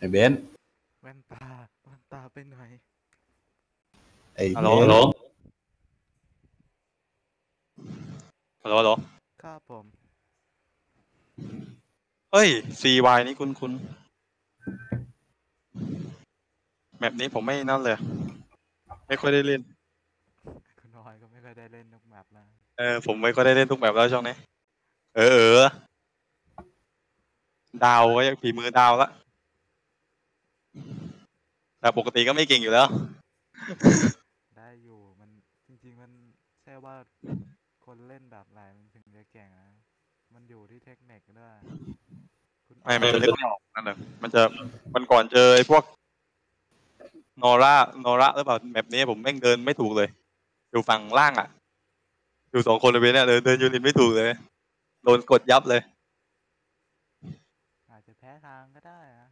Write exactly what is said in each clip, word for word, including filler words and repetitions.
อ้เบนแว่นตาแว่นตาไปไหนไอ้ฮัลโหลเบนฮัลโหลฮัลโหลฮัลโหลครับผมเฮ้ย ซี วาย นี่คุณคุณแมปนี้ผมไม่นั่นเลยไม่ค่อยได้เล่นคุณน้อยก็ไม่เคยได้เล่นทุกแมปนะเออผมไม่ค่อยได้เล่นทุกแมปแล้วช่วงนี้เออเออดาวก็ยังฝีมือดาวละแต่ปกติก็ไม่เก่งอยู่แล้วได้อยู่มันจริงๆมันใช่ว่าคนเล่นแบบไหนมันถึงจะเก่งนะมันอยู่ที่เทคนิคด้วยคุณไม่มันจะนึกไม่ออกนั่นแหละมันจะมันก่อนเจอไอ้พวกโนราโนราหรือเปล่าแมปนี้ผมแม่งเดินไม่ถูกเลยอยู่ฝั่งล่างอ่ะอยู่สองคนเลยเนี่ยเดินเดินยูนิตไม่ถูกเลยโดนกดยับเลยอาจจะแพ้ทางก็ได้นะ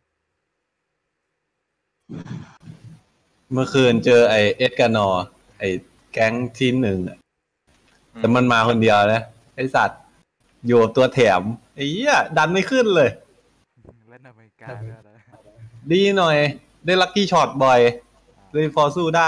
เมื่อคืนเจอไอ้เอ็ดการ์นอร์ไอ้แก๊งที่หนึ่งแต่มันมาคนเดียวนะไอ้สัตว์อยู่ตัวแถมไอ้เหี้ยดันไม่ขึ้นเลยเล่นอเมริกาด้วยนะดีหน่อยได้ลัคกี้ช็อตบ่อยเลยพอสู้ได้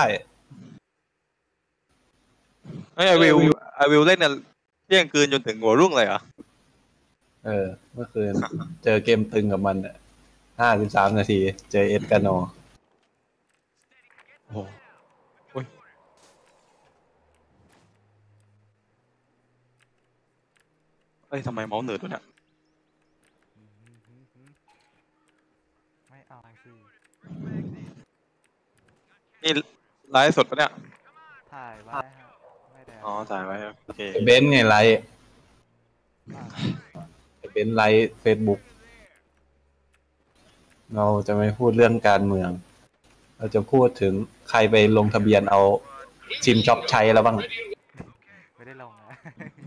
ไอ้วิวไอวิวเล่นเนี่ยเที่ยงคืนจนถึงหัวรุ่งเลยเหรอเออเมื่อคืนเจอเกมตึงกับมันห้าสิบสามนาทีเจอเอ็ดการ์นอร์โอ้ยเอ้ยทำไมเมาส์เหนือตัวเนี้ยไม่เอาสินี่ไลฟ์สดปะเนี่ยถ่ายไว้ฮะไม่ได้อ๋อถ่ายไว้โอเคเบนไงไลฟ์เบนไลฟ์เฟซบุ๊กเราจะไม่พูดเรื่องการเมืองเราจะพูดถึงใครไปลงทะเบียนเอาชิมช็อปใช้แล้วบ้างไม่ได้ลงนะ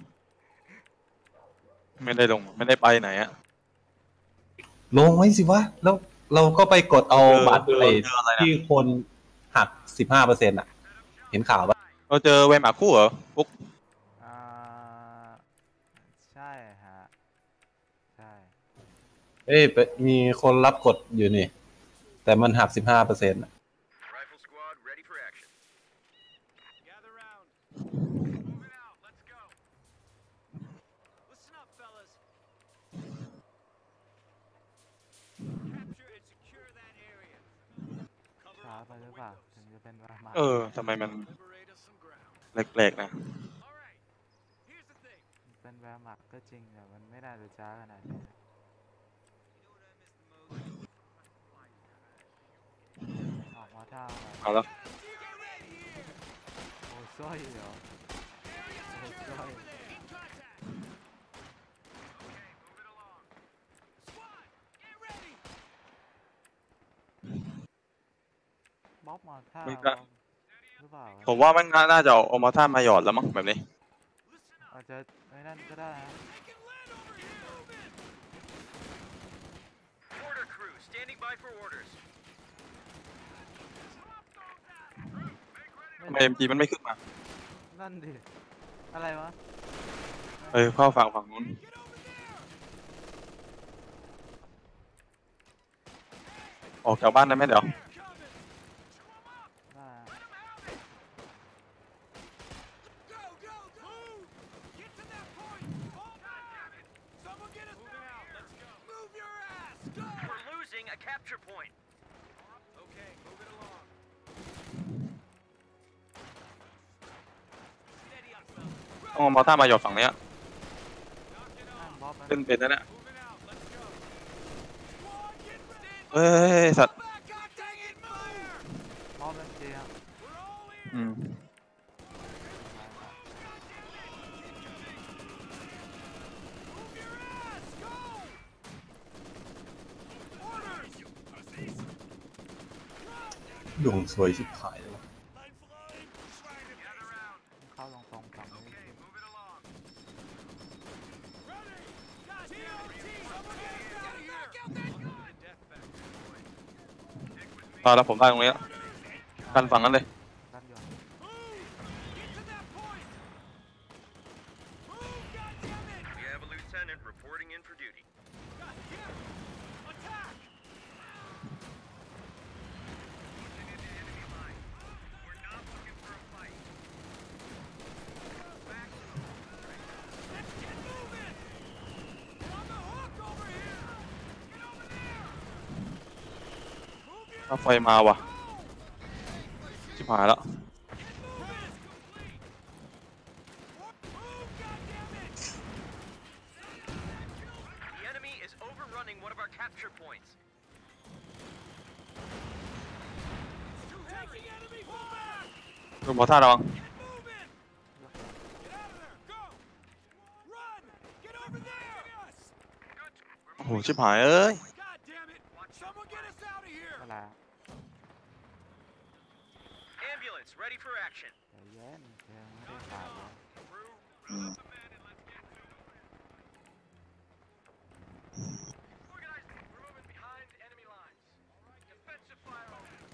ไม่ได้ลงไม่ได้ไปไหนอะลงไว้สิวะแล้วเราก็ไปกดเอาบัตรไอ้ที่คนหักสิบห้าเปอร์เซ็นต์อ่ะเห็นข่าวปะเราเจอเวหมาคู่เหรอปุ๊กอ่าใช่ฮะใช่เอ้ยมีคนรับกดอยู่นี่แต่มันหักสิบห้าเปอร์เซ็นต์ช้าไปหรือเปล่าถึงจะเป็นประมาณเออทำไมมันแปลกๆนะเป็นแวร์มักก็จริงแต่มันไม่น่าจะช้าขนาดนี้ออกมาท่าเอาแล้วโอ้สร้อยเหรอโอ้สร้อยบ๊อบมาท่าหรือเปล่าผมว่ามันน่าจะเอามาท่ามาหยอดแล้วมั้งแบบนี้อาจจะไม่นั่นก็ได้ฮะทำไมเอ็มจีมันไม่ขึ้นมานั่นดิอะไรวะเออเข้าฝั่งฝั่งนู้นออกจากบ้านได้ไหมเดี๋ยวต้องเอาท่ามาหยอดฝั่งนี้เป็นเป็นนั่นแหละเฮ้ยสัตว์อืมดวงสวยชิบหายเลยเข้าตรงตรงฝั่งนี้ตอนแล้วผมได้ตรงนี้แล้วกันฝั่งนั้นเลยถ้าไฟมาว่ะชิบหายแล้ว The enemy is overrunning one of our capture points. Taking enemy fire! ดูหมอท่าระวัง Get moving! Get out of there! Go! Run! Get over there! Good. โอ้โหชิบหายเอ้ย God damn it! Someone get us out of here! เวลา Ambulance ready for action. ใจเย็นยังไม่ได้ขาดเลย Organize. We're moving behind enemy lines. Defensive fire.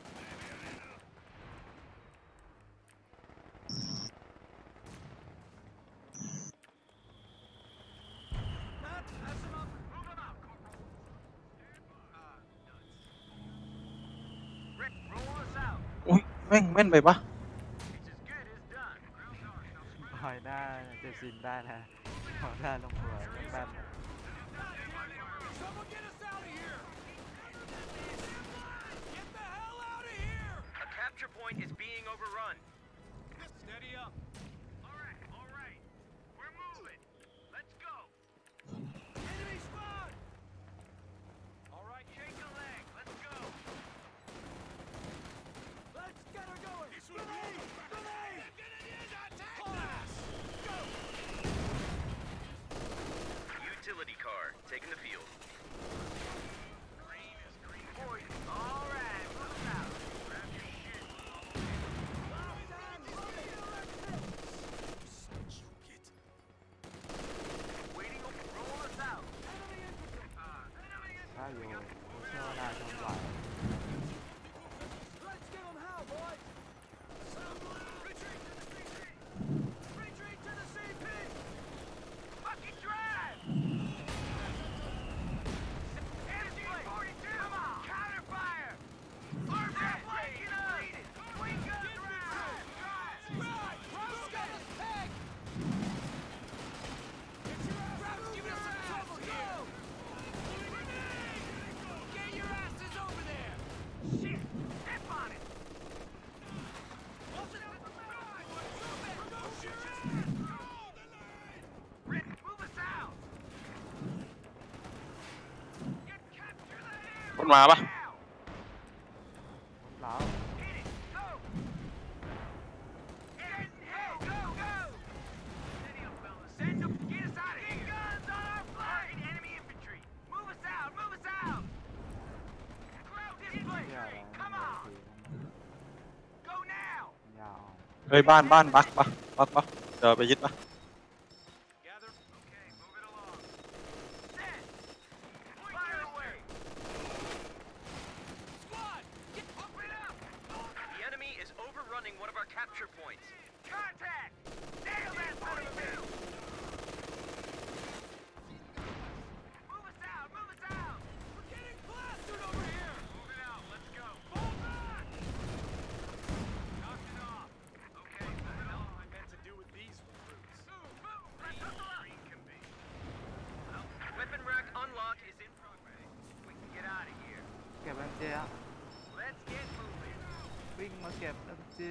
Matt, pass him up. Move him out, Corporal. Ah, nuts. Rick, roll us out. อุ้ยแม่งแม่นไปปะ It's as good as done. หอยหน้าเจ็บซินได้นะหอยหน้าลงหัวแม่นแม่นเลย Someone get us out of here! Get the hell out of here! A capture point is being overrun. Steady up. All right, all right. We're moving. Let's go. Enemy spot! All right, shake a leg. Let's go. Let's get her going. Grenade! Grenade! Pass! Go! Utility car taking the field. Green is green. Boys, all right, move out. Grab your shit. Waiting, roll us out. Enemy infantry. Uh, enemy ถ้าอยู่ infantry. เชื่อว่านาชนไหว Let's give them hell, boys. Retreat to the C P. Retreat to the C P. Fucking drive. Energy forty-two. Come on. Counterfire. Armor flanking us. Twin guns around. Drive. Drive. Who's got this peg? Crap's giving us some trouble here. Get your asses over there. Shit. Step on it. Rick, move us out. Get capture the air. มันมาปะ Now. เหลา Hit it. Go. Get hey, go, go. Steady up, fellas. Send them. Get us out of here. Guns on our flank. Enemy infantry. Move us out. Move us out. Crowd this เชื่อ place. อะไร Come ไม่ on. ถือ Go now. ยาวเฮ้ยบ้านบ้านบักปะบักปะเดี๋ยวไปยึดปะ Gather. Okay, move it along. Set. Fire away. Squad, get open up. The enemy is overrunning one of our capture points. Contact. Nail that son of a bitch. Move us out. Move us out. We're getting plastered over here. Move it out. Let's go. Fall back. Knocked it off. Okay, what the hell am I meant to do with these recruits? Move, move. Let's hustle up. Can be. Well, weapon rack unlock is in progress. We can get out of here. เก็บเอ็มเจอะ Let's get moving. วิ่งมาเก็บเอ็มเจ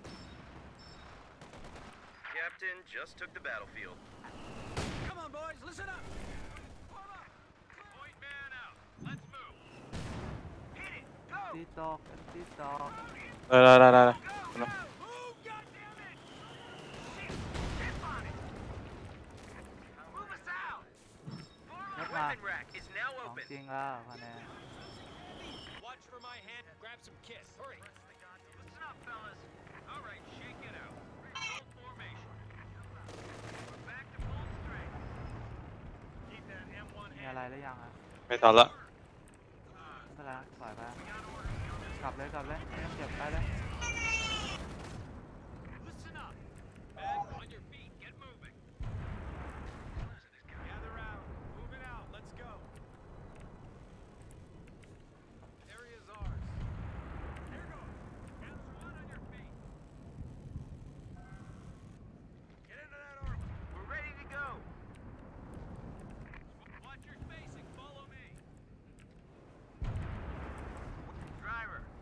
Captain just took the battlefield. Come on, boys, listen up. Point man out. Let's move. Hit it. Go. ตีตอกเอ็มตีตอกได้ได้ได้ได้ Go. Go. Move, goddammit. Shit. Step on it. Move us out. Forward weapon rack is now ของ open. จริงแล้วคะแนน Watch for my hand. Grab some kits. Hurry. Listen up, fellas. All right, shake it out. Hold formation. We're back to full strength. Keep that M one มีอะไร hand. หรือยังอ่ะไม่ทันละไม่เป็นไรปล่อยไปกลับเลยกลับเลยไม่ต้องเก็บไปเลย Listen up. Men on your feet. Get moving. Gather round. Move it out. Let's go. Area's ours. Here goes. M one on your feet. Get into that orbit. We're ready to go. Watch your spacing. Follow me. Driver,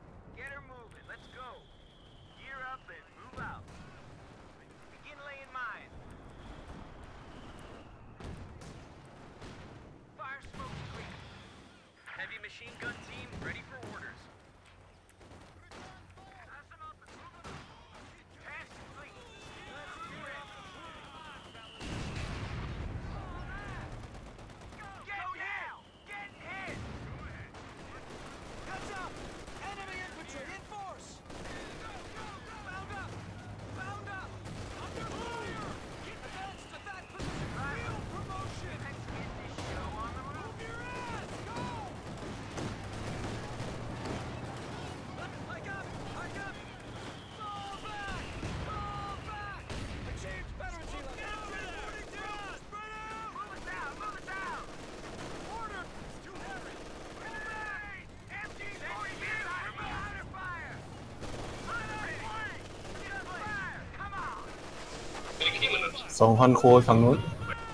ส่งฮอนโคฝั่งนู้นหลัง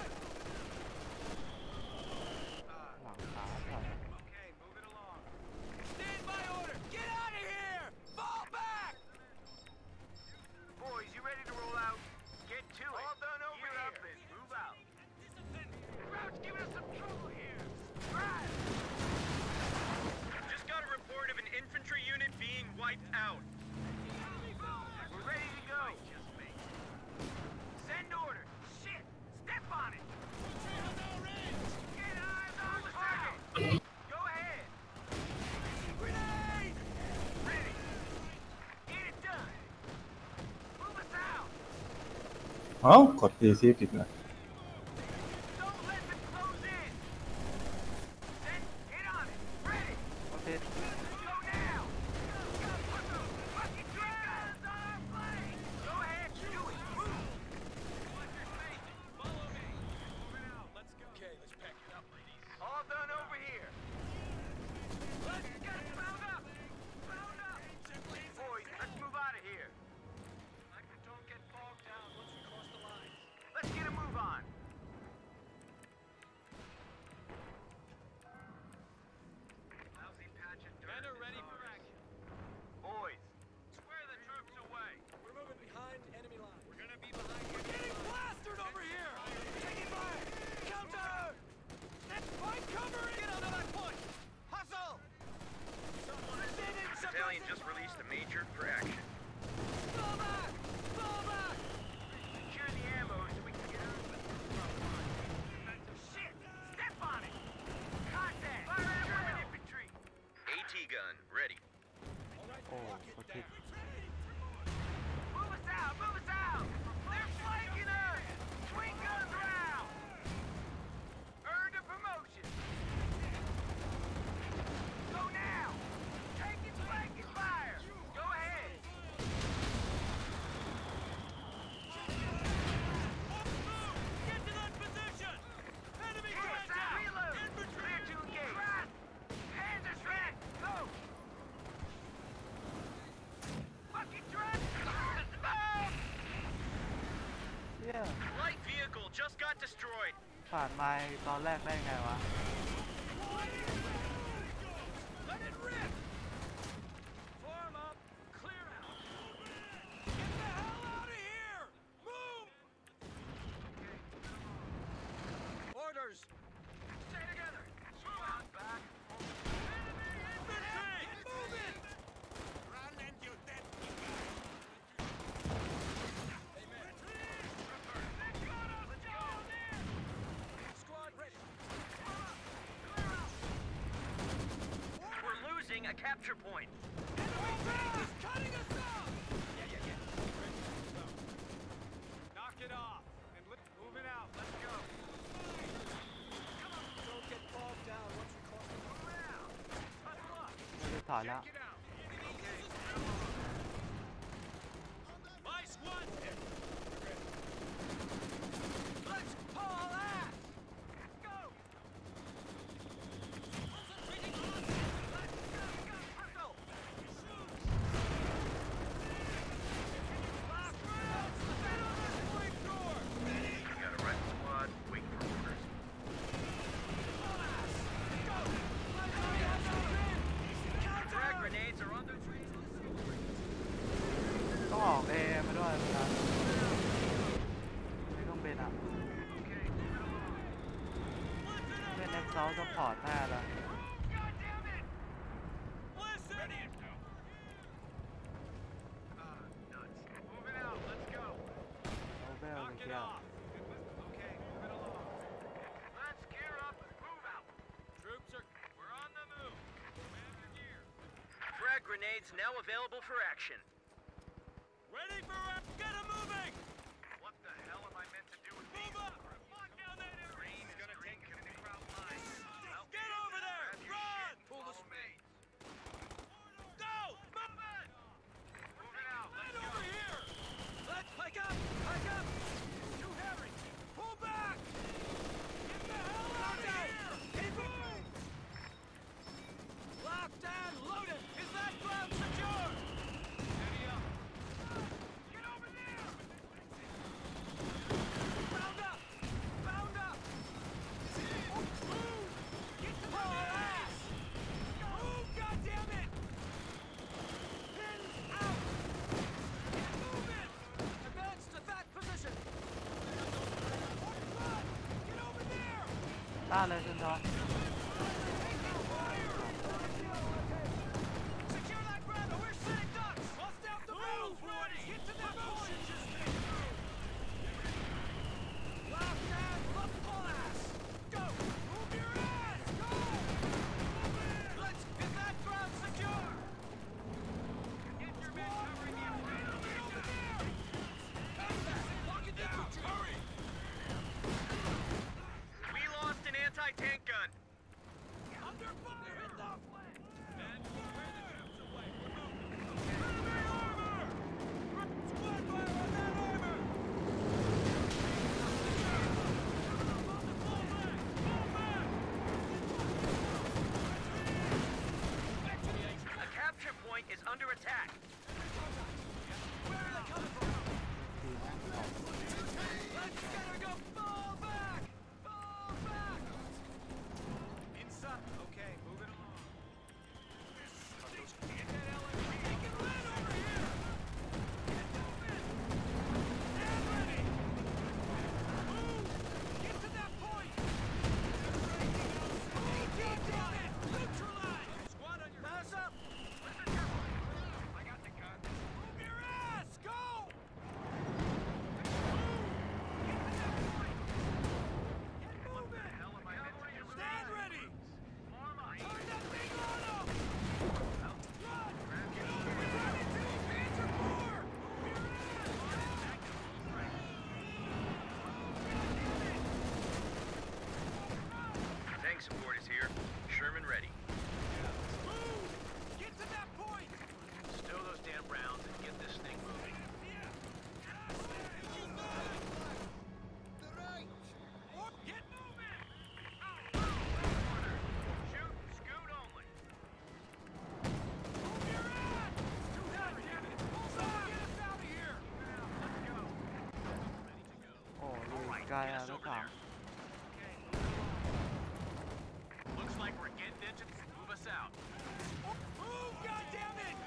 ขาถอย Okay, move it along. Stand by order. Get out of here. Fall back. Boys, you ready to roll out? Get to it. All done over here. Up and move out. Crowd's giving us some trouble here. Right. Just got a report of an infantry unit being wiped out. We're ready to go. Send order. Shit. Step on it. Get eyes on the target. Go ahead. Grenade. Ready. Get it done. Move us out. เอ้ากด E ซีผิดนะ Don't let them close in. Then get on it. Ready. โอเค Go now. Fucking guns on our flank. Go ahead. Do it. Move. Follow me. Moving out. Let's go. Okay, let's pack it up, ladies. All done over here. Let's get found up. Found up. Boys, let's move out of here. Don't get bogged down once we cross the line. Let's get a move on. Lousy patch of dirt. Men are ready for action. Boys, square the troops away. We're moving behind enemy lines. We're gonna be behind. We're getting plastered over here. Taking fire. Counter. Find cover. Get under that point. Hustle. Battalion just released a major for action. Fall back. Fall back. Secure the ammo so we can get out of it. Shit. Step on it. Contact. Fire at German infantry. AT gun ready. โอ้กดผิด Move us out! Move us out! They're flanking us! Swing guns around! Earned a promotion! Go now! Taking flanking fire! Go ahead! Get to that position! Enemy contact! Reload! Clear to engage! Hands are shred! Go! Fucking dress! เหี้ย Light vehicle just got destroyed. ผ่านไม้ตอนแรกได้ไงวะ Let it rip. Form up. Clear out. Get the hell out of here. Move. Orders. Stay together. Move out back. Enemy infantry. Move it. Run and you dead. Squad ready. We're losing a capture point. He's cutting us off. Yeah, yeah, yeah. Knock it off. And li- moving out. Let's go. Come on. Don't get bogged down once we cross the line. Move out. Hustle up. ไม่ได้ถอยแล้ว Check it out. My squad. Let's haul ass. Go. Concentrating on. Let's go. Go. Hustle. Last round. Get on this flamethrower. Got a right squad. Waiting for orders. Haul ass. Go. Frag grenades are on their way. ต้องออกเอมาด้วยนะครับไม่ต้องเป็นอ่ะเป็นเอ็กซ์ซอลซัพพอร์ตแน่ละ God damn it! Listen! Ready and go. Uh, nuts. Moving out. Let's go. โอเบล Knock เมื่อ it กี้ off. Okay, moving along. Let's gear up and move out. Troops are. We're on the move. Command the gear. Frag grenades now available for action. Ready for action. Get 'em moving. What the hell am I meant to do with these? Move up. Lock down that area. Green is gonna take him to crowd line. Get over there. Run. Pull the spades. Go. Move it. Moving out. Let's go. Over here. Let's pike up. Pike up. Too heavy. Pull back. Get the hell out of here. Keep moving. Locked and loaded. Is that ground secure? Steady up. Get over there. ฆ่าเลยคุณจอย Secure that ground, or we're setting ducks! Bust out the barrels, ready! Get to that point! Left hand, left glass! Go! Move your ass! Go! Let's get that ground secure! Get your men covering the infantry over there! Lock it down! Hurry! We lost an anti-tank gun! Under fire! Hit the flank! Men, square the troops away! Enemy armor! Squad fire on that armor! A capture point is under attack. Where are they coming from? Let's get her go! Fall back! Fall back! Inside. Okay, moving along. Get that L M G. Taking lead over here! Get moving! Stand ready! Move! Get to that point! Move, get on it! Neutralize! Squad on your pass up! Listen carefully. I got the gun. Move your ass! Go! Stand ready! Turn that thing on up! Run! Get over here! Run into a Panzer four! Move your ass! Tank support is here. Sherman ready. Move! Get to that point! Stow those damn rounds and get this thing moving. Get moving! Shoot, scoot only. Move your ass! Do that, damn it! Pull back! Get us out of here! Let's go. Ready to go. โอ้ยยิงไกลอ่ะรถถัง Looks like we're getting into. Move us out. Move, goddammit!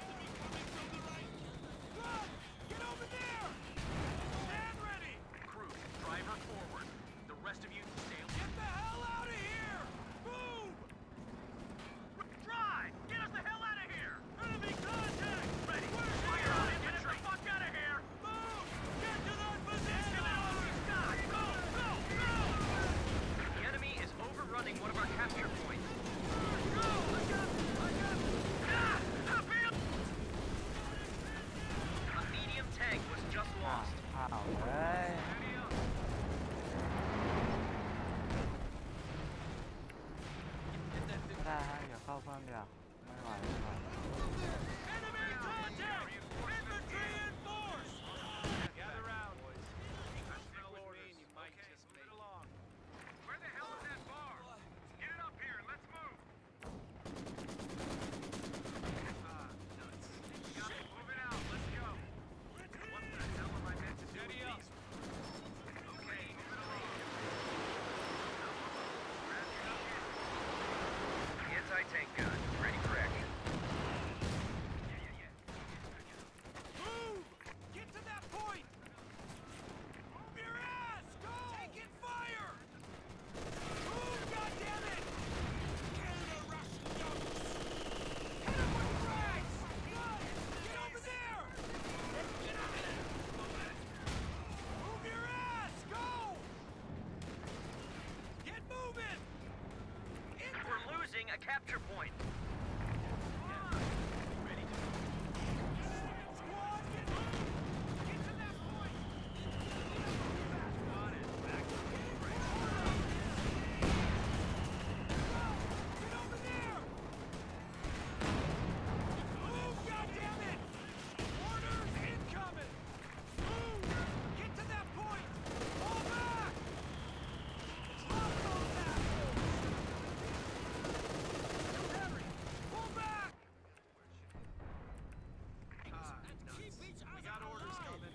Run! Get over there! Stand ready! Crew, driver forward. The rest of you stay. Get the hell out of here! Move! Drive! Get us the hell out of here! Enemy contact! Ready! Fire on it! Get us the fuck out of here! Move! Get to that position! Stop! Go! Go! Go! The enemy is overrunning one of our capture points. Go! I got I got Ah! Up here! A medium tank was just อ้าว lost. อ้าวเฮ้ย Ready up. ไม่ได้ฮะอย่าเข้าเพิ่มเดียวไม่ไหวไม่ไหว Enemy contact! Infantry in force! Gather round. I smell orders. You might just make it along. Where the hell is that bar? Get it up here and let's move. Ah, nuts. Got it. Move it out. Let's go. What the hell am I meant to do with these? Okay, move it along. Grab it up here. Anti-tank gun. Ready for action. Yeah, yeah, yeah. Move! Get to that point! Move your ass! Go! Taking fire! Move, goddammit! Canada Russian dogs! Hit him with frags! Run! Get over there! Get over there! Move your ass! Go! Get moving! We're losing a capture point. Ready to go. Squad, get moving! Get to that point! Got it. Back to the right. Go! Get over there! Move, goddammit! Orders incoming! Move! Get to that point! Fall back! Drop those assholes! Too heavy! Pull back! Ah, nuts. We got orders coming.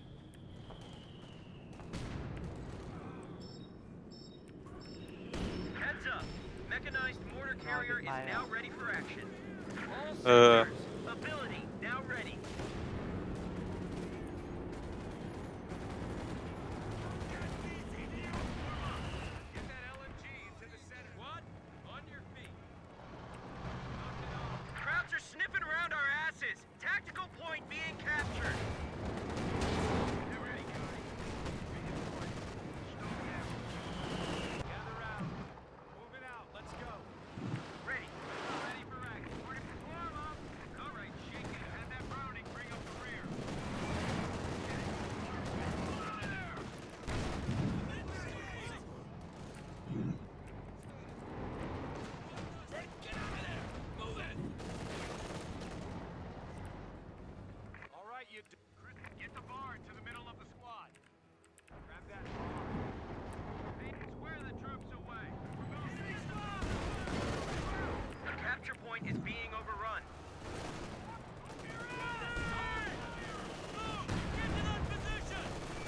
Heads up! Mechanized mortar carrier is now ready for action. All Uh. sectors, ability now ready. Get that L M G into the center. What?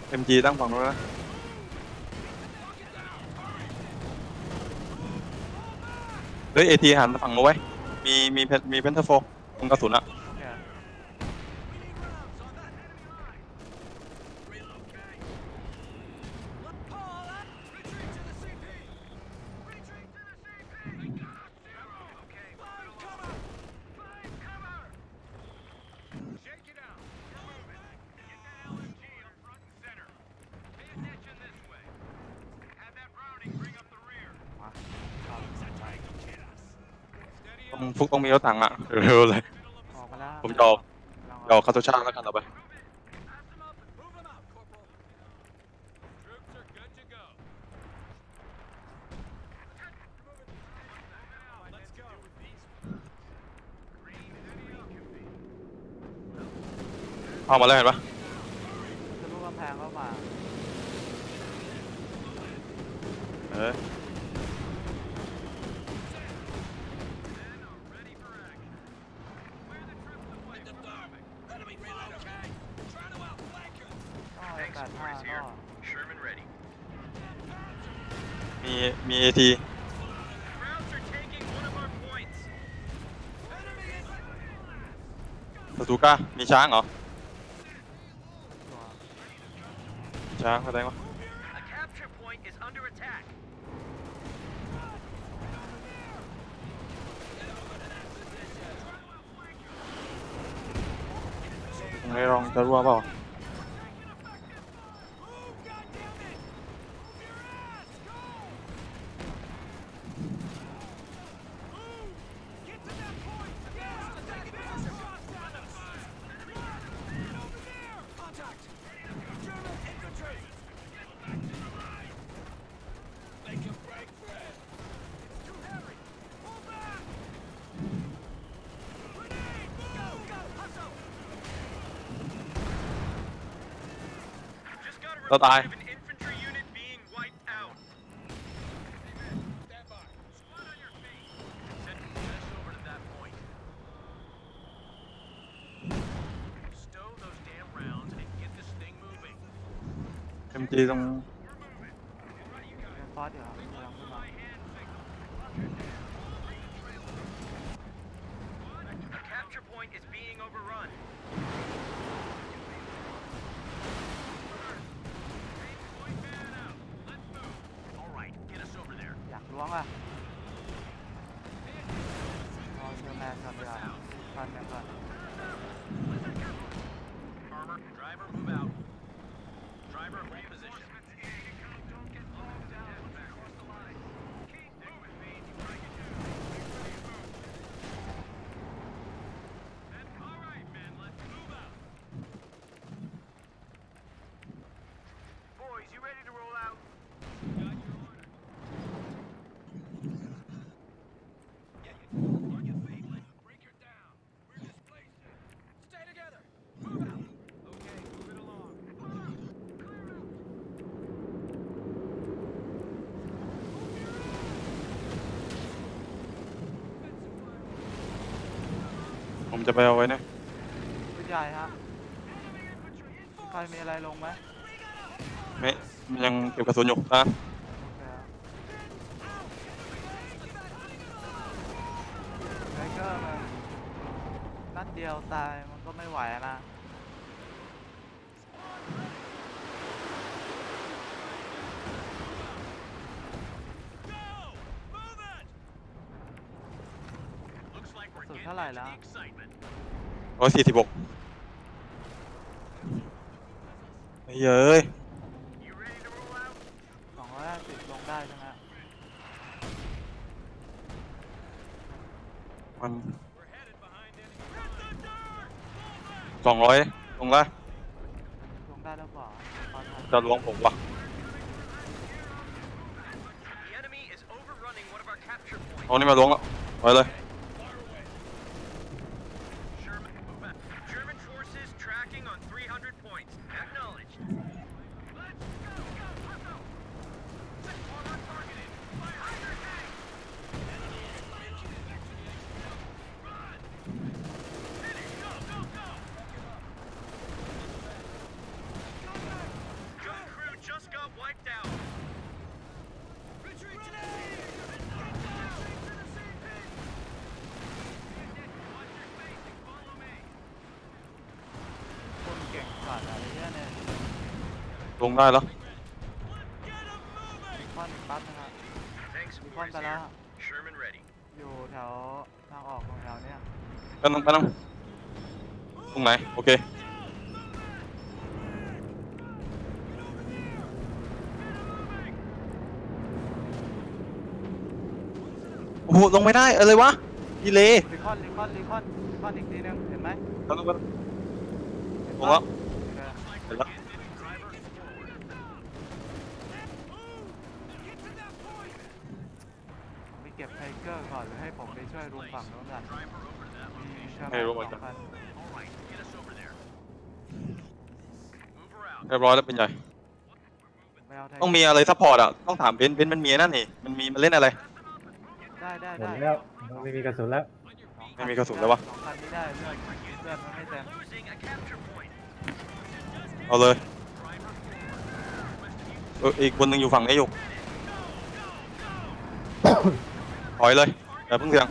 เอ็มจีตั้งฝั่งนู้นนะเฮ้ยเอทีหันฝั่งนู้นไว้มีมีเพมีเพนเทอร์โฟตรงกระสุนอะโอเค Shake it out. Move it. Get that L M G up front and center. Pay attention this way. Have that Browning bring up the rear. มาเข้า Steady ต้อง up. ฟุกต้องมีรถถังอะเร็วๆเลยออกมาแล้วผมจะออกลงเดี๋ยวคาโตชาแล้วกันต่อไป Pass them up and move them out, Corporal. Troops are good to go. Let's go. Green, steady up. เข้ามาแล้วเห็นปะทะลุกำแพงเข้ามาเออ Ready for action. Where the troops to play? Enemy reload. Okay. Trying to outflank her. ต้องเอาแปดห้าก็ Sherman ready. มีมีเอที Krauts are taking one of our points. Enemy is สตูก้ามีช้างเหรอตัวช้างแสดงว่า A capture point is under attack. ไม่ลองจะรั่วเปล่า Just got a Not report I. of an infantry unit being wiped out. Stand by. Squad on your feet. Send us over to that point. Stow those damn rounds and get this thing moving. เอ็มจีตรงเป็นฟอสอยู่ครับกำลังขึ้นมา A capture point is being overrun. Point man out. Let's move. All right, get us over there. อยากล้วงอ่ะรอเชอร์แมนก่อนดีกว่าพันกันก่อน Armor, driver, move out. Driver, hold position. Don't get locked down. Cross the line. Keep moving, Pete. Right, you do. And all right, men, let's move out. Boys, you ready to roll out? Got your order. Yeah, you on your feet. Let's break her down. We're displaced. Stay together. Move out. Okay, move it along. Clear out. ผมจะไปเอาไว้เนี่ยผู้ใหญ่ฮะใครมีอะไรลงไหมไม่มันยังเก็บกระสุนอยู่นะโอเคไทเกอร์มันนัดเดียวตายมันก็ไม่ไหวนะ Looks like we're So getting hala into lang. the excitement. ร้อยสี่สิบหกเฮ้ย You ready to roll out? สองร้อยห้าสิบลงได้ใช่ไหมมัน We're headed behind enemy. Hit the dirt! Fall back! สองร้อยลงละลงได้แล้วเปล่าตอนนั้นจะล้วงผมวะ The enemy is overrunning one of our capture points. เอานี่มาล้วงแล้วไปเลย Sherman, move back. German forces tracking on three hundred points. Acknowledged. Let's go, go, let's go. Set corner targeted. Behind our tank. Enemy is flanking. Run. Finish. Go, go, go. งได้แล้วรีคอนแปั๊บนึงอะ Tank รีคอน support ไป is แล้ว here. Sherman ready. อยู่แถวทางออกของแถวเนี้ยแป๊บนึงแป๊บนึงตรงไหนโอเคโอ้โหลงไม่ได้อะไรวะดีเลยรีคอนรีคอนรีคอนรีคอนอีกทีนึงเห็นไหมแป๊บนึงแป๊บนึงเห็นลปะงแล้วโอเคเห็นแล้วผมไปเก็บไทเกอร์ก่อนหรือให้ผมไปช่วยรุมฝั่งโน้นก่อนมีเชื่อมให้รุมก่อนสองคัน All right, get us over there. Move her out. เรียบร้อยแล้วเป็นใหญ่ไปเอาไทต้องมีอะไรซัพพอร์ตอ่ะต้องถามเบนซ์เบนซ์มันมีนั่นนี่มันมีมันเล่นอะไรได้ได้หมได้ดแล้วไม่มีกระสุนแล้วสองคัไม่มีกระสุนแล้ววะสองคันนี้ได้เลือดเลือดมันไม่เต็ม Losing a capture point. เอาเลยเอออีกคนหนึ่งอยู่ฝั่งนี้อยู่ถอยเลยอย่าเพิ่งเสียง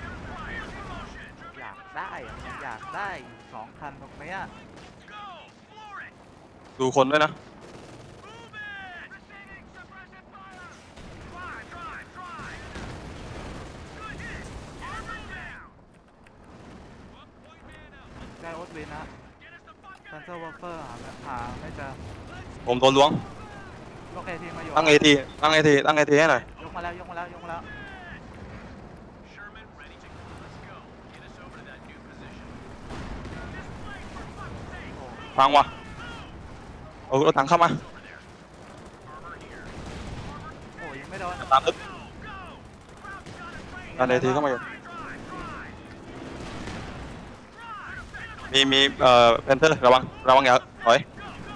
อยากได้อะยังอยากได้อยู่สองคันตรงเนี้ย Go. Floor it. ดูคนด้วยนะ Move it. Receiving suppressive fire. Drive, drive, drive. Good hit. Armor down. Point man up. ได้โอ๊ตวินนะ Get us the fuck ซัน out เซอร์วอลเฟอร์หาไม่หาไม่เจอผมโดนล้วงยกเอทีมาอยู่ตั้งเอทีตั้งเอทีตั้งเอทีให้หน่อยยกมาแล้วยกมาแล้วยกมาแล้ว Sherman ready to go. Let's go. Get us over to that new position. Display for fuck's sake. โอ้ฟังวะเอารถถังเข้ามา Over there. Armor here. โหยังไม่โดนตามตึ๊บ Go, go. Crouch shot and range. ตั้งเอทีเข้ามาอยู่ Drive, drive. Drive. มีมีเอ่อเพนเทอร์ระวังระวังอย่าถอย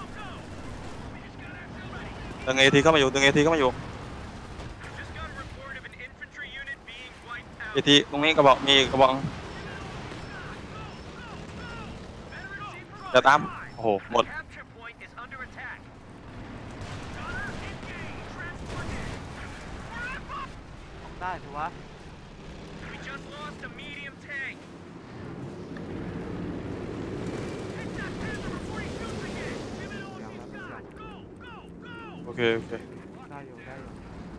ดึงเอทีเข้ามาอยู่ดึงเอทีเข้ามาอยู่ Just got a report of an infantry unit being wiped เอ out. ทีตรงนี้กระบอกมีกระบอกจะตามโอ้โหหมด Capture point is under attack. Gunner engage. Transport in. ได้ถือว่า We just lost a medium tank. Hit that panther before he shoots again. Give it all เสียง you've แล้วไม่ got. เสียง Go, go, go. โอเคโอเคได้อยู่ได้อยู่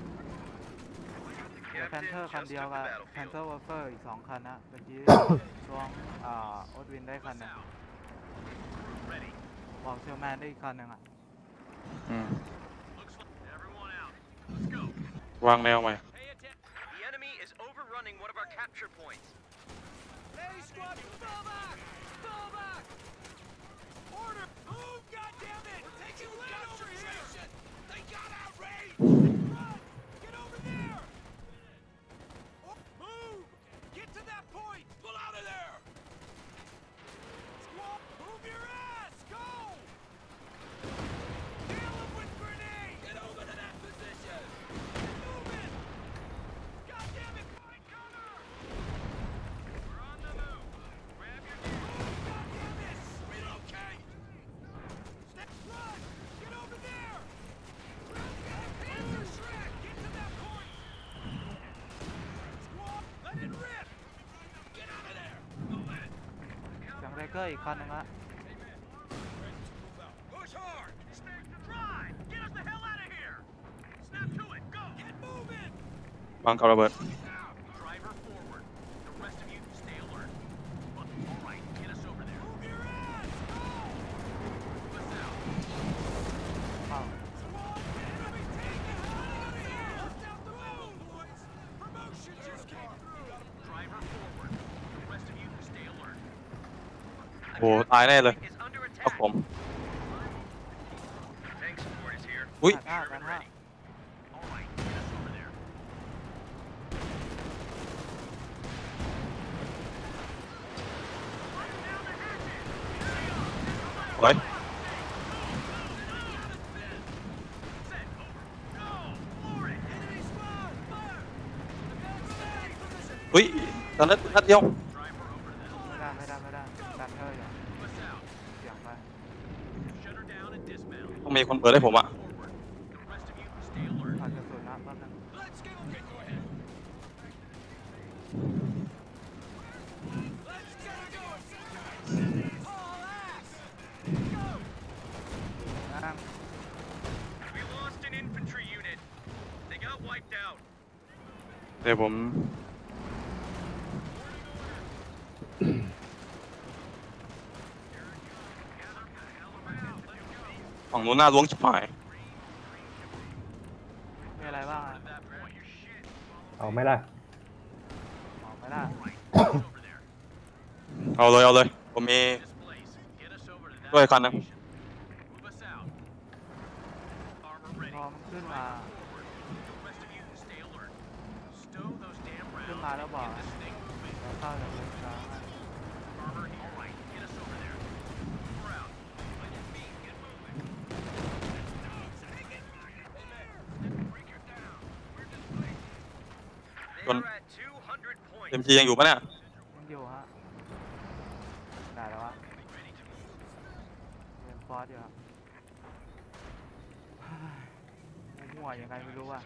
เดี๋ยวแพนเทอร์คันเดียวกับแพนเทอร์วอลเฟอร์อีกสองคันนะเมื่อกี้ช่วงอ่าโอ๊ตวินได้คันหนึง Ready. บอกเชลแมนได้อีกคันหนึ่งอ่ะอืม Looks like everyone out. Let's go. วางแนวใหม่ Pay attention. The enemy is overrunning one of our capture points. Hey, squad, fall back! Fall back! Order! Move, goddammit! We're taking concentration! They got outraged! Run! Get over there! Move! Get to that point! Pull out of there! Squad, move your ass! Go! Kill him with grenade! Get over to that position! Move it! God damn it! Find cover! We're on the move. Grab your gear. God damn it! Relocate! Step run! Get over there! Panzer Shrek! Get to that point! Squad, let it rip! Get out of there! Go in! เสียงเรเกอร์อีกคันหนึงละ Push hard! Drive! Get us the hell out of here! Snap to it! Go! Get moving! วางกับระเบิด Driver forward. The rest of you stay alert. All right, get us over there. Move your ass! Go! Move us out. เข้า Squad, enemy tank the hell out of here! Bust out the moon, boys! Promotion just came through. Driver forward. The rest of you stay alert. โอ้โหตายแน่เลย Is under ครับ attack. ผม Tank support is here. อุ้ยคันห้าคันห้า All right, get us over there. ถอย Set, over. Go! Floor it! Enemy squad! Fire! Advance steady position! อุ้ยตอนนั้นนัดเดียว Driver over to this. ไม่ได้ไม่ได้ไม่ได้ดันเทอร์อยู่ Move us out. เสียงไป Shut her down and dismount. ต้องมีคนเปิดให้ผมอ่ะ Forward. The rest of you stay alert. ผ่านกระสุนนะแป๊บนึง Let's get okay, go ahead. Let's get her going. Haul ass. Go. นั่งเดี๋ยวผม ฝั่งนู้นหน้าล้วงชิบหายมีอะไรบ้างอะเอาไหมล่ะออกไหมล่ะเอาเลยเอาเลยผมมี Get us over to that ด้วยคันหนึง Move us out. Armor พ ready. อมันขึ้นมา The rest of you stay alert. Stow those damn ขึ้น rounds. มาแล้วบอก Get this thing moving. แล้วเข้าจากเลนกลาง Armor here. All right, get us over there. We're out. Let your feet get moving. Take it. Hey, man. Break her down. We're displaced. Còn- They're at two hundred เอ็ม points. จียังอยู่ปะเนี่ยมันอยู่ฮะได้แล้ววะเรียนฟอสอยู่ครับมั่วๆยังไงไม่รู้ว่ะ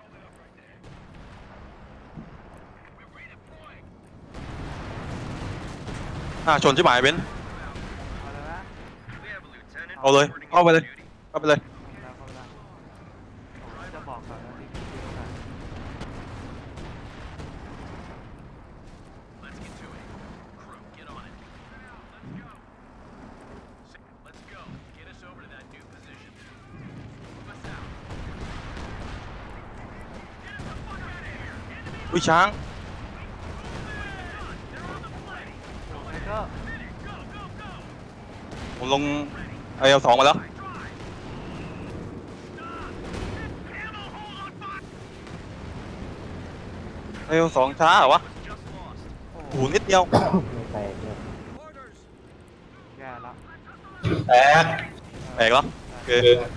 หน้าชนชิบหายเบนซ์เอาเลยนะ We have a lieutenant เอาเลย reporting เข้าไปเลย duty. เข้าไปเลยเข้าไปแล้วเข้าไปแล้วผมจะบอกก่อนนะที่พี่ดูกัน Let's get to it. Crew, get on it. Let's go. Let's go. Get us over to that new position. Move us out. Get us the fuck out of here. Enemy อุ้ยช้างไอ้ก็ go, go, go. ผมลงไอเอลสองมาแล้ว Ammo hold on fire. ไอเอลสองช้าเหรอวะ Just lost. โอ้โอ้โหนิดเดียวไม่แตกเลย Orders. แย่ละแตกแตกแล้วโอเค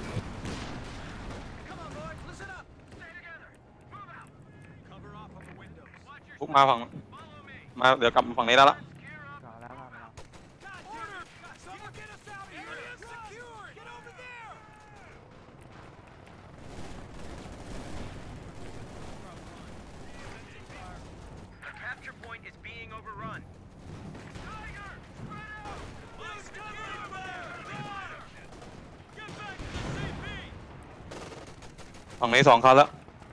Come on, boys. Listen up. Stay together. Move out. Cover off on the windows. Watch your พวกมาฝั่ง follow me. มาเดี๋ยวกลับมาฝั่งนี้ได้ละ Gear up. ก่อนแล้วก่อนแล้ว Order! Someone get us out! Area secured! Get over there! The capture point is being overrun. Tiger! Spread out! Let's cover over there! Get back to the C P! ฝั่งนี้สองคันแล้ว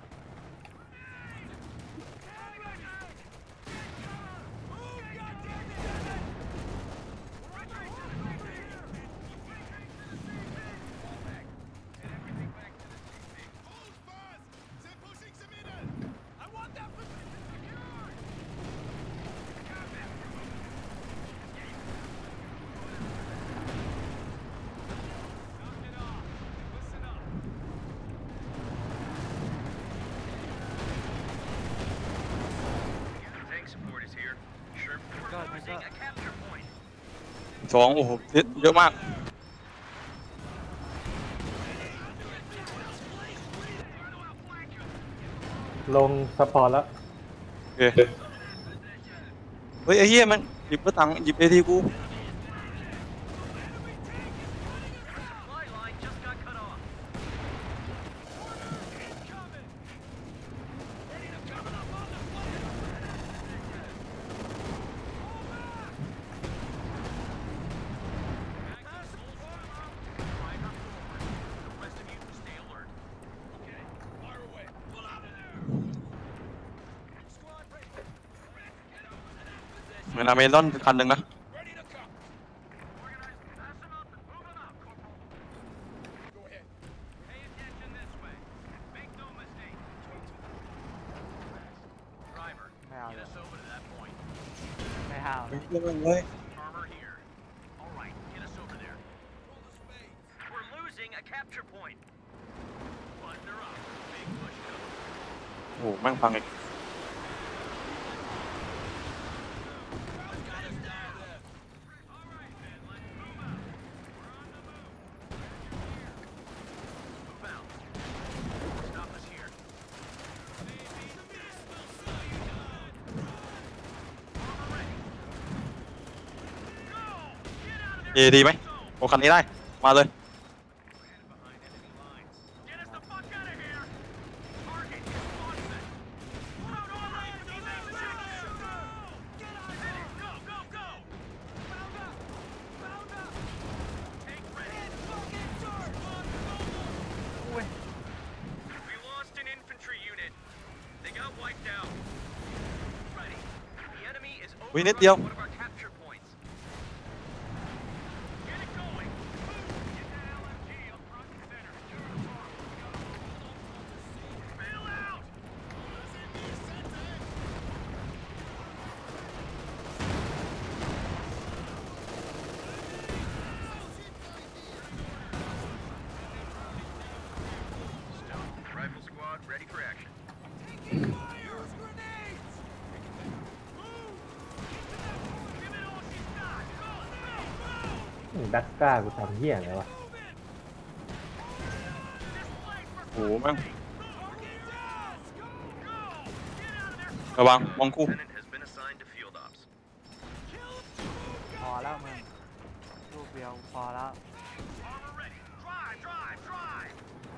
I want that position secured! Knock it off. Listen up. Tank support is here. Sure, we're Go, losing go. a capture point. สองโอ้โหเยอะมากลงสปอร์ตแล้วโอเคเฮ้ยไอ้เหี้ยมันหยิบกระตังหยิบเอทีกู Supply line just got cut off. Ready to cover up on the flank. Driver forward. The rest of you stay alert. Okay, fire away. Pull out of there. Squad ready. Get over to that position. เหมือนอเมซอนคันหนึ่งนะ Ready to come. Organize. Pass them up and move them out, Corporal. Go ahead. Pay attention this way. Make no mistake. Driver, Now get then. us over to that point. ไม่ห้าวเฮ้นะยเรื่องเลย Armor here. All right, get us over there. We're losing a capture point. Button her up. Big push coming. โอ้โหแม่งพังอีก All right, then, let's move out. We're on the move. Move out. Stop us here. Armor ready. Go! Get out of there. เอดีไหมโอ้คันนี้ได้ มาเลย Behind enemy lines. Get us the fuck out of here! Target is Swanson. Out all right, those positions. Get out of there! Go, go, go! Found up! Found up! Take ready. Fucking charge! We lost an infantry unit. They got wiped out. อุ้ยนิดเดียว One of our capture points. Get it going. Get that L M G up front and center. Bail out. Rifle squad ready for action. Taking fire! Grenades! Move! Give it all she's got! Go! Go! Go! ดักก้ากูทำเหี้ยอะไรวะ Move it! This flag for โอ้โหแม่ง target down! Go! Go! Get out of there! ระวังมองคู่ Lieutenant has been assigned to field ops. Kill! พอแล้วมึงลูกเดียวพอแล้ว Armor ready. Drive! Drive! Drive!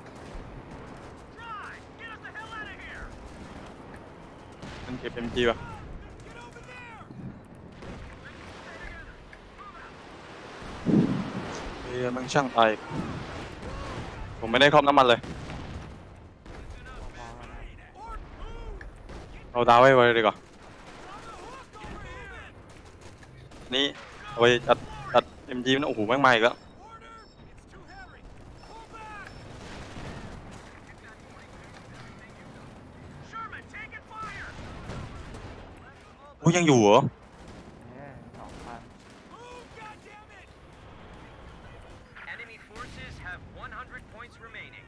Drive! Get us the hell out of here! มันเก็บ เอ็ม จี ป่ะ Get over there! เฮ้ยมันช่างตายผมไม่ได้ครอบน้ำมันเลยพอแล้วนะเราดาวไว้ไว้ดีกว่านี่เอาไปจัดจัด เอ็ม จี มันโอ้โหแม่งมาอีกแล้ว Sherman, taking fire! โอ้ยยังอยู่เหรอเนี่ยสองพัน Move, goddammit! Enemy forces have one hundred points remaining.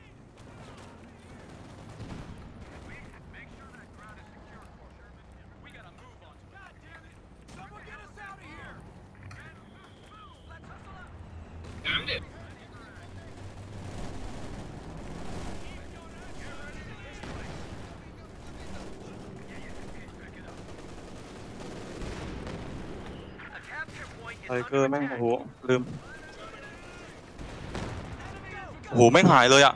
Make sure that ground is secure for Sherman. We gotta move on. God damn it! Someone get us out of here! Let's hustle up! Damn it! ไทเกอร์แม่งโอ้โหลืมโอ้โหแม่งหายเลยอะ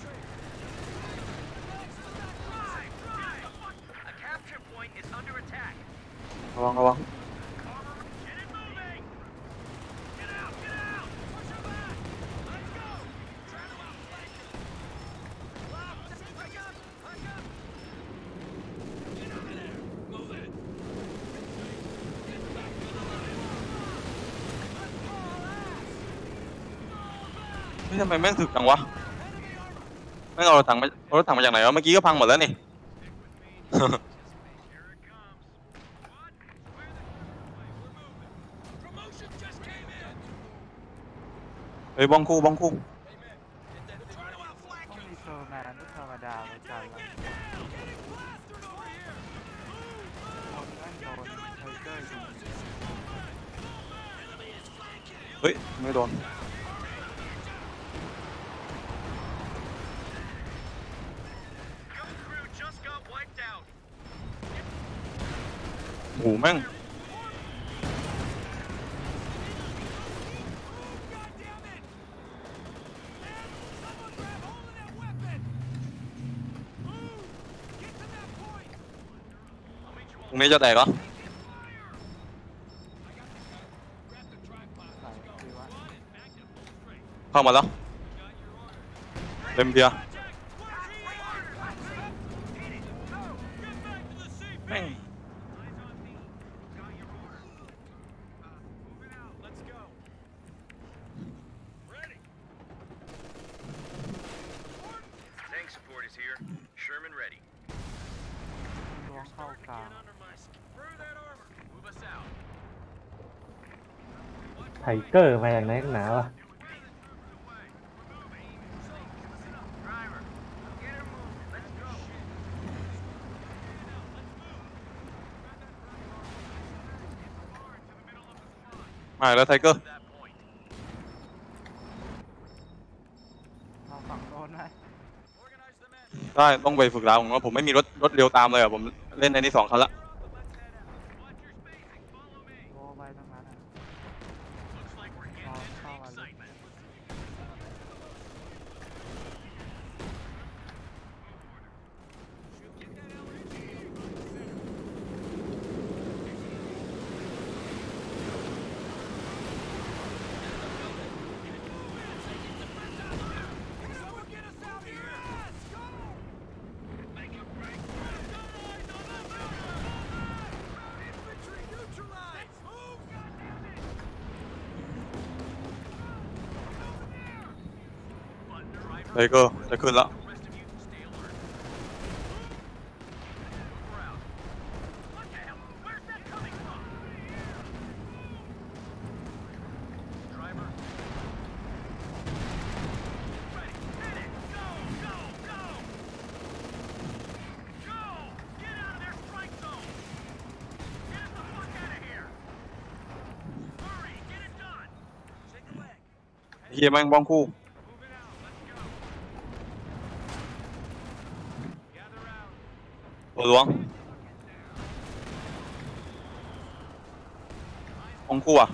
A capture point is under attack. ระวังระวัง Get it moving! Get out! Get out! Push her back! Let's go! Turn them out, flank them! Left! Back up! Back up! Get over there! Move it! Get back to the line! Let's haul ass! Fall back! เฮ้ยทำไมแม่งถึกจังวะแม่งเอารถถังมาเอารถถังมาจากไหนวะเมื่อกี้ก็พังหมดแล้วนี่ Here it comes. What? Where the... We're moving. Promotion just came in. เฮ้ยบ้องคู่บ้องคู่ We're trying to outflank ต้อง you. มีเซอร์แมนที่ธรรมดาเหมือนกันแล้ว Down. Getting plastered over here. Move, คนแม่งโดนไทเกอร์ยิง Enemy is flanking. เฮ้ยไม่โดน Your crew just got wiped out. โอ้โหแม่ง God damn it! Man, someone grab hold of that weapon. Move. Get to that point. I'll meet you ต all. รงนี้จะแตกเหรอ Grab the tripod. ใส่ดีวะเข้ามาแล้วเต็มเบียร์ แม่ง Tank support is here. Sherman ready. ล้วงเข้ากลาง Through that armor. Move us out. ไทเกอร์มาจากไหนกันหนาวะ Driver, get her moving. Let's go. มาอีกแล้วไทเกอร์ That point. เอาฝั่งโน้นไหม Organize the men. ได้ต้องไปฝึกดาวผมว่าผมไม่มีรถรถเร็วตามเลยอ่ะผมเล่นในนี้สองคันละ Let's head out. Watch your spacing. Follow me. โลไปตรงนั้นอ่ะ Looks like we're getting Follow- into the follow me. excitement. ไทเกอร์จะขึ้นแล้ว เฮียแม่งบ้องคู่ตัวหลวงบ้องคู่อ่ะ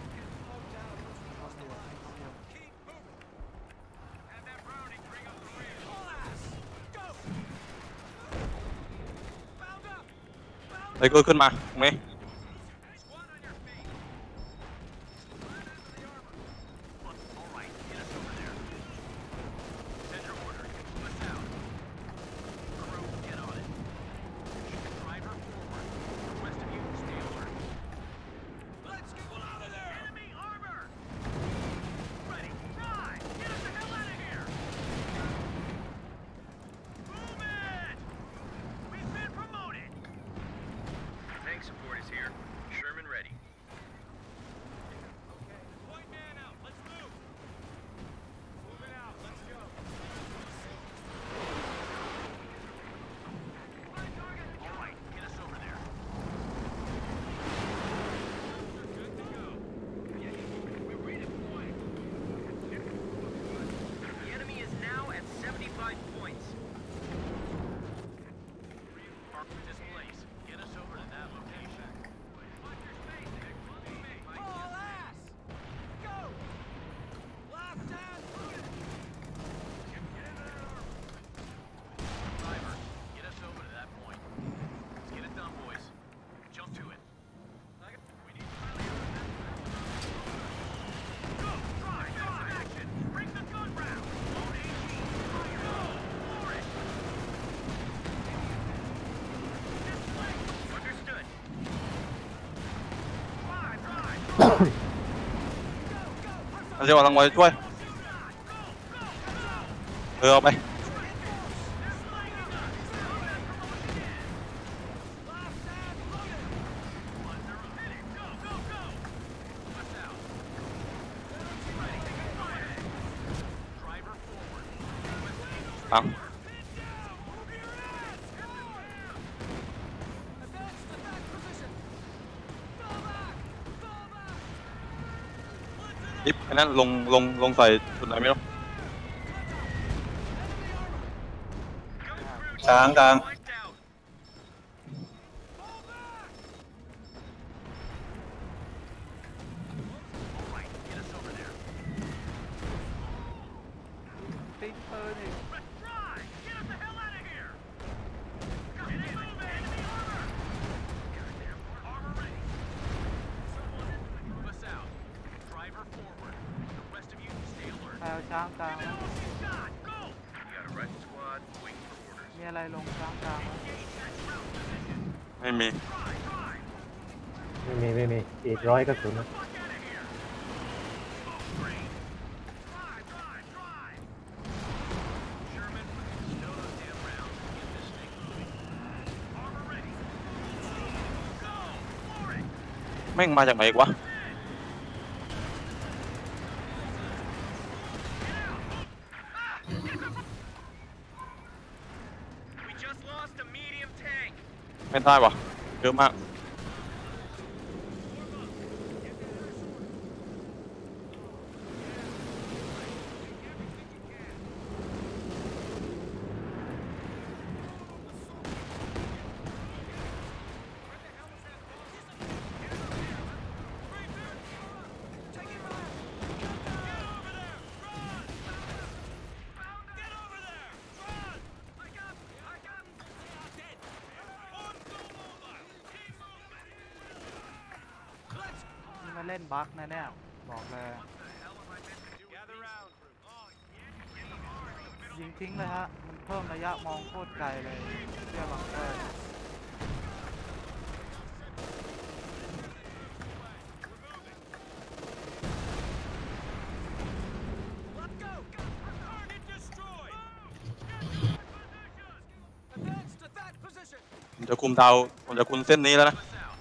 ไทเกอร์ขึ้นมาตรงนี้เราจะเอาทางไว้ช่วยเออเอาไปฟังอิฟไอ้นั่นลงลงลงใส่จุดไหนไม่รู้ช้างกลางติ๊กเตอร์นี่ แถวช้างกลางนะมีอะไรลงช้างกลางไหมไม่มีไม่มีไม่มีอีกร้อยกระสุนนะแม่งมาจากไหนอีกวะไม่ได้วะเยอะมากนี่มาเล่นบั๊กนะเนี่ยบอกเลยยิงทิ้งเลยฮะมันเพิ่มระยะมองโคตรไกลเลยเชื่อบังเกอร์จะคุมดาวผมจะคุมเส้นนี้แล้วนะ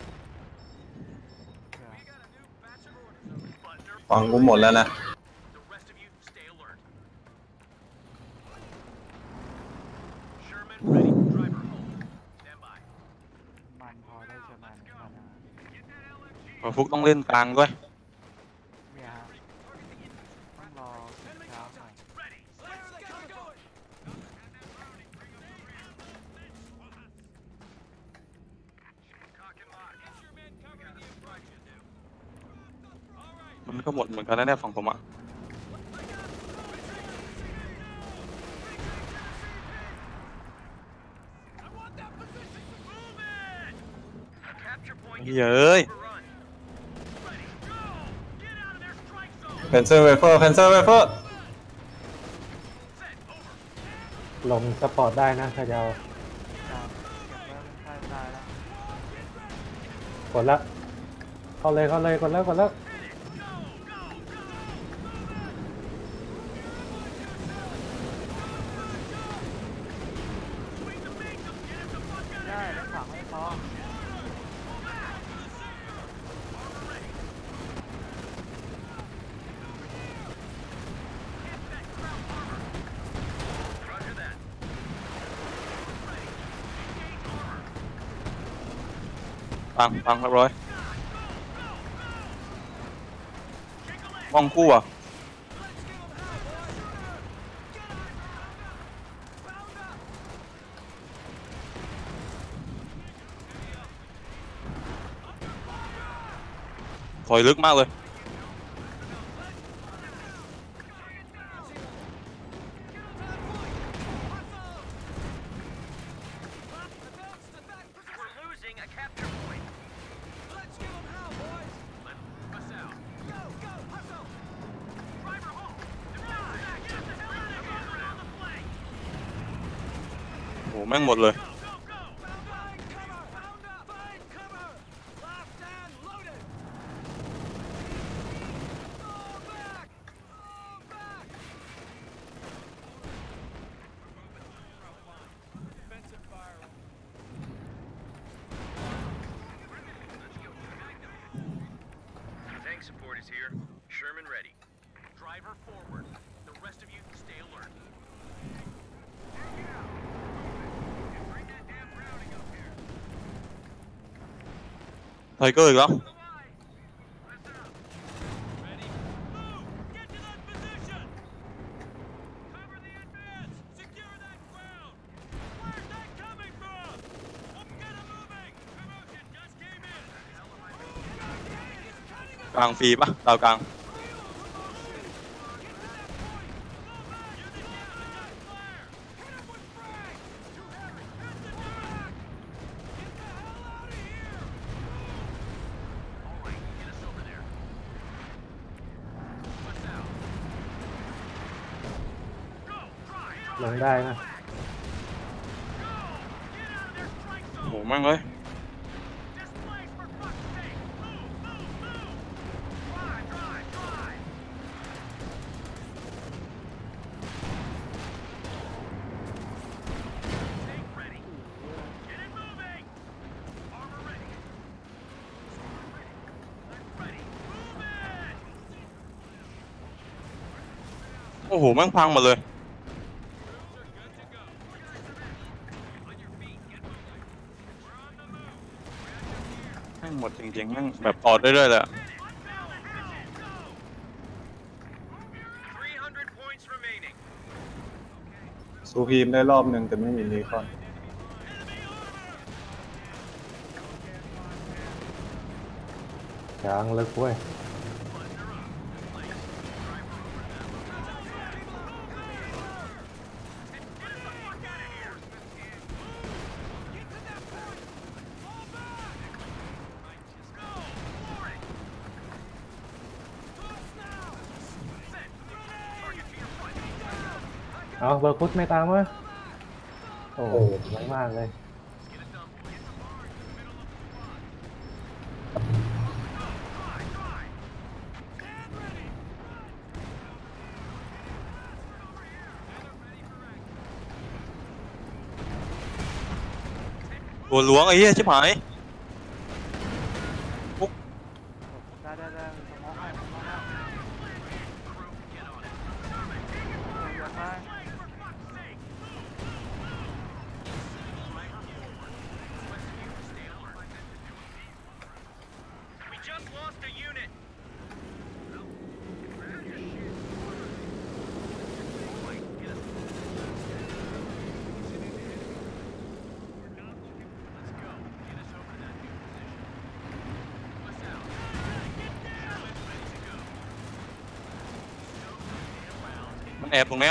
ฟังกูหมดแล้วนะ The rest of you stay alert. Sherman ready. Driver hold. Stand by. มันพอได้ใช่ไหมเหมือนกันนะพอฟุกต้องเล่นกลางด้วยเนี่ยฮะต้องรอถึงเช้าหน่อย Ready. Let's get going. Cock and lock. Get your men covering the approach. All right. มันก็หมดเหมือนกันนะเนี่ยฝั่งผมอะ I want that position. Move it. Capture point. เฮ้ย Overrun. Ready. Go. Get out of their strike zone. แคนเซิลเวเฟอร์แคนเซิลเวเฟอร์ Set. Over. ลงสปอร์ตได้นะถ้าจะเอาครับเก็บไว้เป็นค่ายตายแล้วกดแล้วเข้าเลยเข้าเลยกดแล้วกดแล้วได้แล้วฝังไม่พอ Roger that. ฟังฟังเรียบร้อยมองคู่อ่ะถอยลึกมากเลย We're losing a capture point. Let's give them hell, boys. Let us out. Go, go, hustle. Driver home. Get the hell out of here. Around the flank. โหแม่งหมดเลย Go, go. Find cover. Found up. Find cover. Locked and loaded. Fall back. Fall back. Defensive fire. Tank support is here. Sherman ready. Driver forward. The rest of you stay alert. Bring that damn Browning up here. ไทเกอร์อีกแล้ว Ready? Move! Get to that position! Cover the advance! Secure that ground! Where's that coming from? Get him moving! Promotion just came in! He's cutting us กลางฟรีปะดาวกลางลงได้นะโหแม่งเลย Displace for fuck's sake! Move, move, move! Drive, drive, drive! Tank ready. Get it moving! Armor ready. Ready. Move it! โอ้โหแม่งพังหมดเลย On your feet, get moving. We're on the move. แม่งหมดจริงๆแม่งแบบต่อเรื่อยๆเลยอะ three hundred points remaining. ซูพีมได้รอบหนึ่งแต่ไม่มีรีคอนกลางลึกเว้ย เอาเบอร์คุดไม่ตามวะโอ้โหไม่มากเลย Move ตัวหลวงไอ้เหี้ยชิบหายได้ได้ได้สมองให้สมองให้อย่าไป We just lost a unit. Let's go. Get us over to that new position. What's out? Get down! Ready to go. มันแอบตรงเนี้ย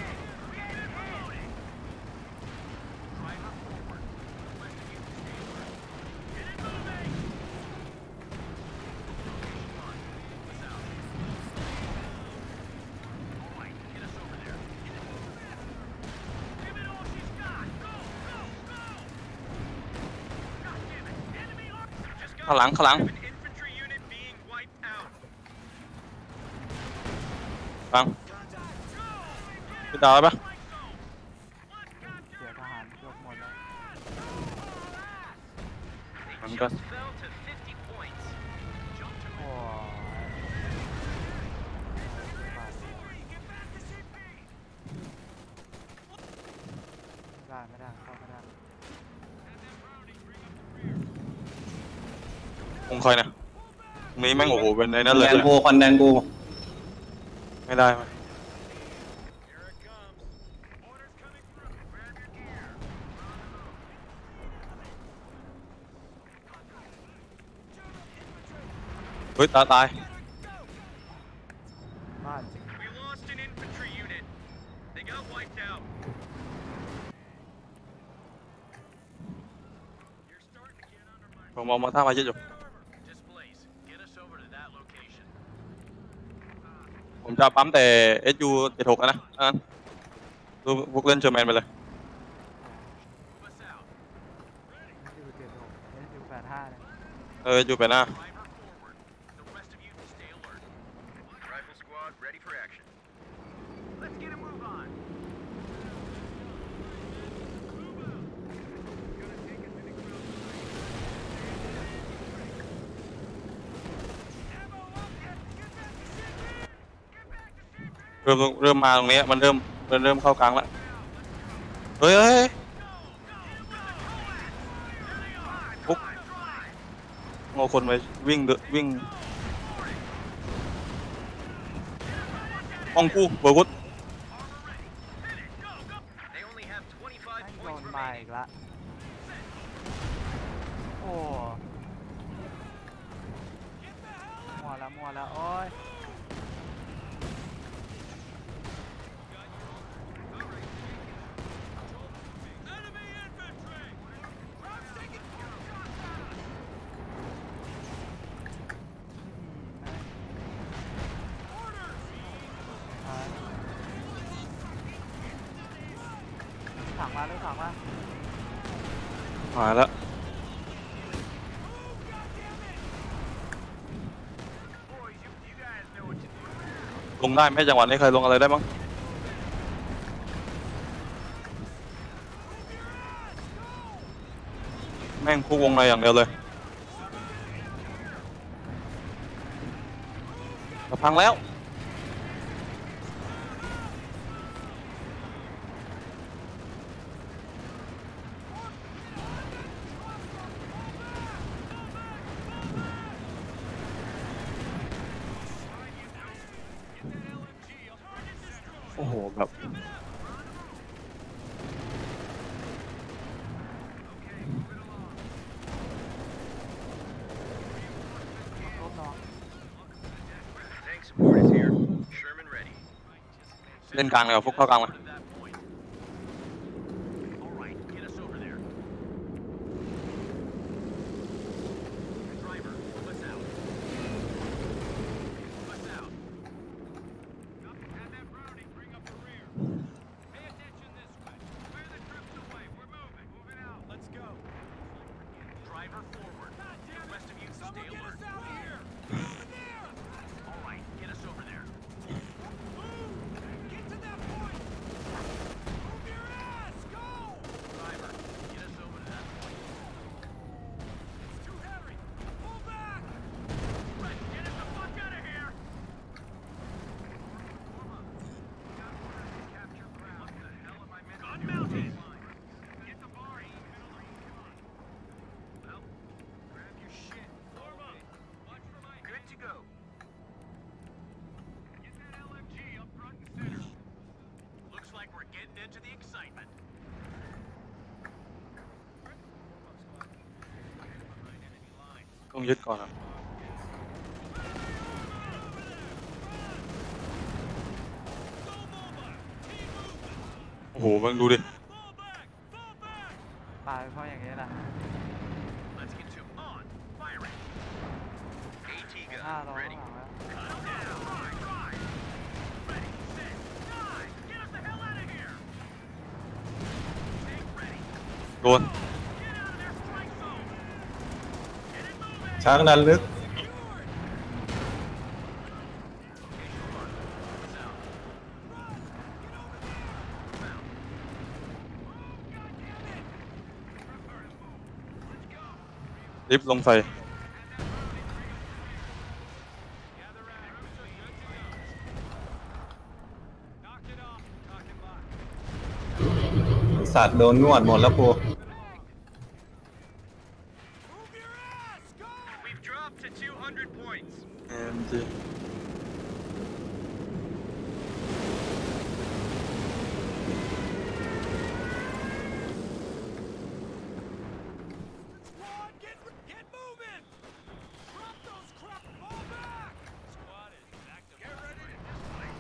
ข้างหลังข้างหลัง An infantry unit being wiped out. ฟังขึ้นดาวแล้วปะเสียทหารยกหมดแล้วมันก็ Just fell to fifty points. โอ้ได้ไม่ได้เข้าไม่ได้คงคอยนะตรงนี้แม่งโอ้โหเป็นไอ้นั่นคเลอนยแดนกูคอนแดนกูไม่ได้ไหม Here it comes. Orders coming through. Grab your gear. เฮ้ยตาตายบ้าน We lost an infantry unit. They got wiped out. You're starting to get under my ผมมองมาท่ามาเยอะอยู่ displace. Get us over to that location. ผมจะปั๊มแต่ เอส ยู เจ็ดสิบหกนะอันนั้นดูพวกเล่นเชอร์แมนไปเลย Move us out. ที่อยู่เจ็ดหกเอสยูแปดห้าเนี่ยเอออยู่ไปหน้า Driver forward. The rest of you stay alert. Rifle squad ready for action. Let's get a move on. เริ่มเริ่มมาตรงนี้มันเริ่มมันเริ่มเข้ากลางแล้วเฮ้ยเฮ้ยปุ๊บงอคนไปวิ่งเดวิ่งห้องกู้เบอร์วุฒ They only have twenty-five แม่งโด points นมา remaining. อีกละโอ้มัวแล้วมัวแล้วโอ้ย ถังมาเลยถังมาหายแล้ว Boys, you, you guys know what to do. ลงได้ไหมจังหวะนี้เคยลงอะไรได้บ้างแม่งพุ่งวงในอย่างเดียวเลยจะพังแล้วโอ้โหแบบรถน้อง Tank support is here. Sherman ready. เล่นกลางเลยเหรอฟุกเข้ากลางมา To that point. All right, get us over there. Driver, move us out. Move us out. Have that Browning bring up the rear. Pay attention this way. Clear the troops away. We're moving. Moving out. Let's go. Driver forward. The rest of you stay alert. All right, get us over there. Get to that point. your shit. Form up. Watch for my good to go. Get that L M G up front and center. Looks like we're getting into the excitement. Behind enemy lines. ต้องยึดก่อนอ่ะโอ้โหมึงดูดิตายเพราะอย่างนี้แหละ Let's get to on. Fire it. AT หน้า gun เรา ready. ข้างหลังแล้ว Cut down. Drive. Ready, set, die. Get us the hell out of here. Tank ready. โดน Get out of their strike zone. Get it moving. ช้างดันลึกลิฟต์ลงใส่ Knocked it off. Talking lock. สัตว์โดนนวดหมดแล้วกู Move your ass. Go. We've dropped to two hundred points. เอ็มจี Squad, get get moving. Drop those crap. Fall back. Squad is active. Get ready to fight.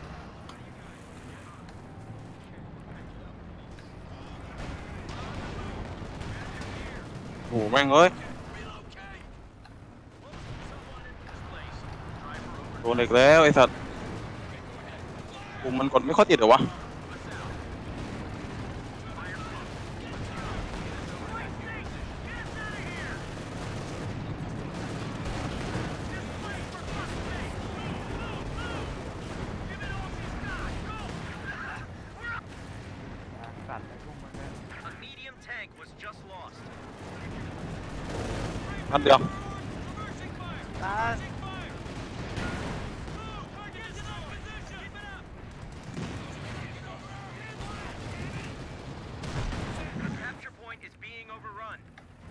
What do you guys? โอ้โหแม่งเอ้ย Relocate. Someone in this place. Driver over. โดนอีกแล้วไอ้สัตว์ปุ่มมันกดไม่ค่อยติดเหรอวะกัดไอ้พวกมันเนี่ย A medium tank was just lost. นัดเดียว Reversing fire. ตาย Reversing fire. Move. Target is in position. Keep it up. The capture point is being overrun.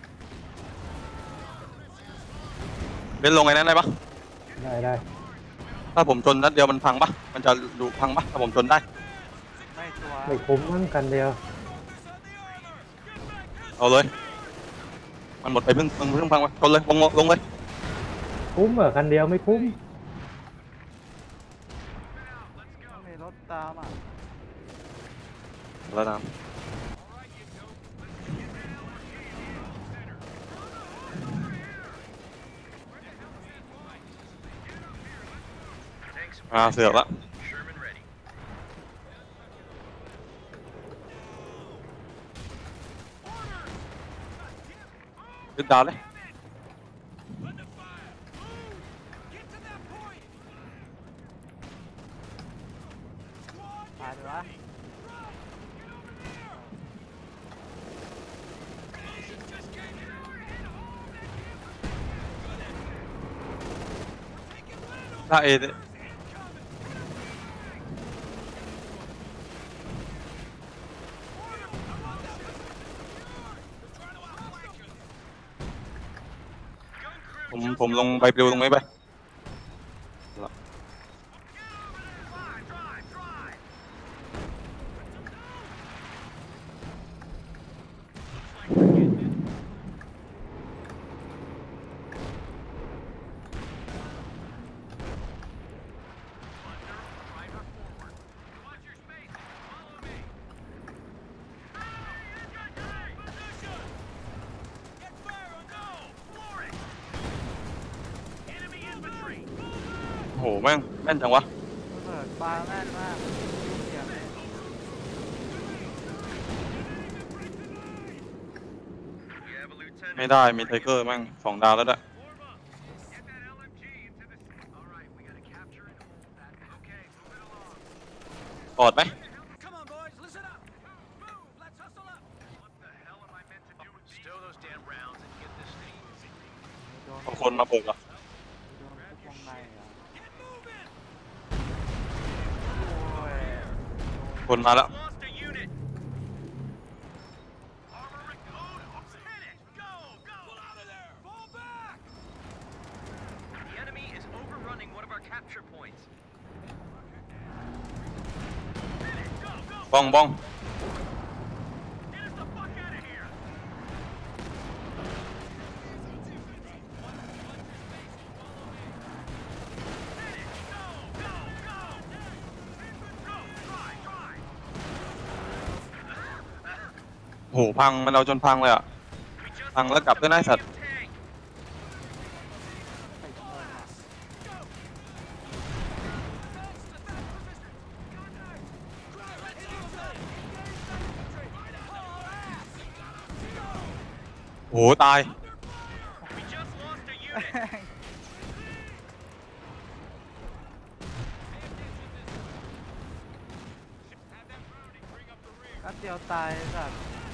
เบนลงไอ้นั้นได้ปะได้ได้ถ้าผมชนนัดเดียวมันพังปะมันจะดูพังปะถ้าผมชนได้ไม่ตัวไม่คุ้มมั้งกันเดียวเอาเลย มันหมดไปเพิ่งเพิ่งเพิ่งพังไปชนเลยลงลงเลยคุ้มเหรอกันเดียวไม่คุ้มต้องมีรถตามอ่ะแล้วนะ Tanks อ่าเสือกละ Sherman ready. ยึดดาวเลย Under fire. Move. Get to that point. Squad, ตาย get เลยวะ ready. Run. Get over here. Motion just came in. Hit home and We're taking land over ถ้าเอ incoming. ผมผมลงใบปลิวตรงนี้ไป โอ้โหแม่งแม่นจังวะระเบิดปลาแม่นมากเสียงเลยไม่ได้มีไทเกอร์แม่งสองดาวแล้วด้วย Get that L M G into the. All right, we gotta capture and hold that. Okay, move it along. กอดไหม Come on, boys, listen up. Move, let's hustle up. What the hell am I meant to do with these? Stow those damn rounds and get this thing moving. โดนเอาคนมาเปิดเหรอโดนทุกวงในอ่ะ Get moving. โอ้ยคนมาแล้ว Lost a unit. บ้องบ้อง โหพังมันเอาจนพังเลยอ่ะพังแล้วกลับด้วยนะไอ้สัตว์โหตายนัดเดียวตายไอ้สัตว์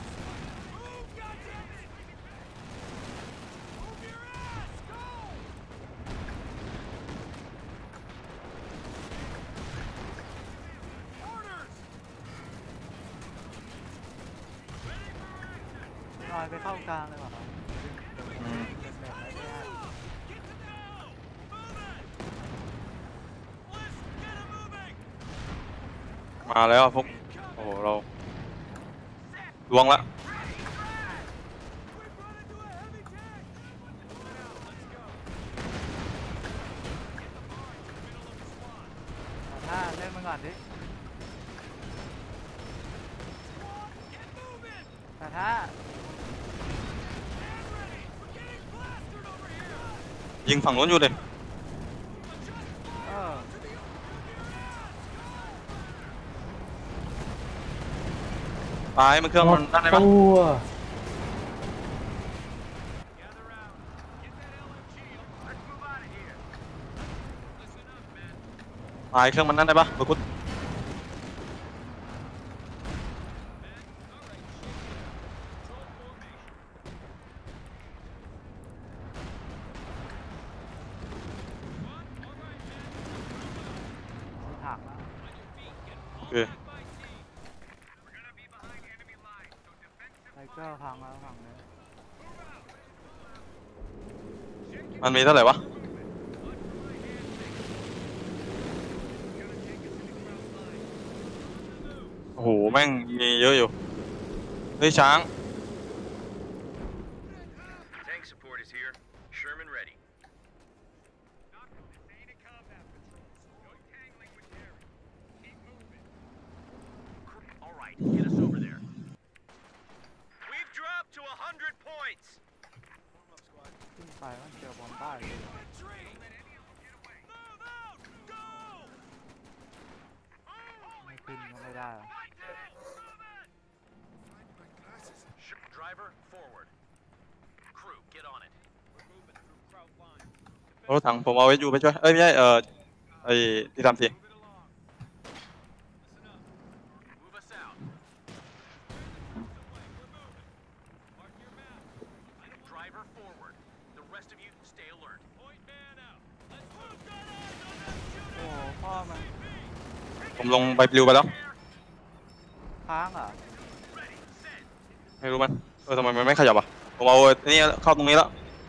นอยไปเข้ากลางเลยเหรอครับอืมเป็นแบบไหนไม่ได้มาแล้วพวกโอ้โหเราลวงละแต่ถ้าเล่นมันก่อนดิแต่ถ้ายิงฝั่งโน้นอยู่เลยเออตายมันเครื่องมันด้านไหนปะตัวตายเครื่องมันนั่นได้ปะบกุดมีถังแล้วโอเคไทเกอร์พังแล้วพังเลยมันมีเท่าไหร่วะโอ้โหแม่งมีเยอะอยู่เฮ้ยช้าง Tank support is here. Sherman ready. All right, get us over there. We've dropped to a hundred points. ขึ้นไปมันเจอบอลใต้เลย ไม่ขึ้นก็ไม่ได้อะ Driver forward. Crew, get on it. รถถังผมเอาไว้อยู่ไปช่วยเอ้ยไม่ใช่เออไอที่ทำสิ Move us out. Driver forward. The rest of you stay alert. Point man out. Let's move that eyes on that โอ้โหพ่อมันผมลงใบปลิวไปแล้วค้างเหรอ่ะไม่รู้มันเออทำไมมันไม่ขยับอ่ะผมเอาอันนี่เข้าตรงนี้แล้ว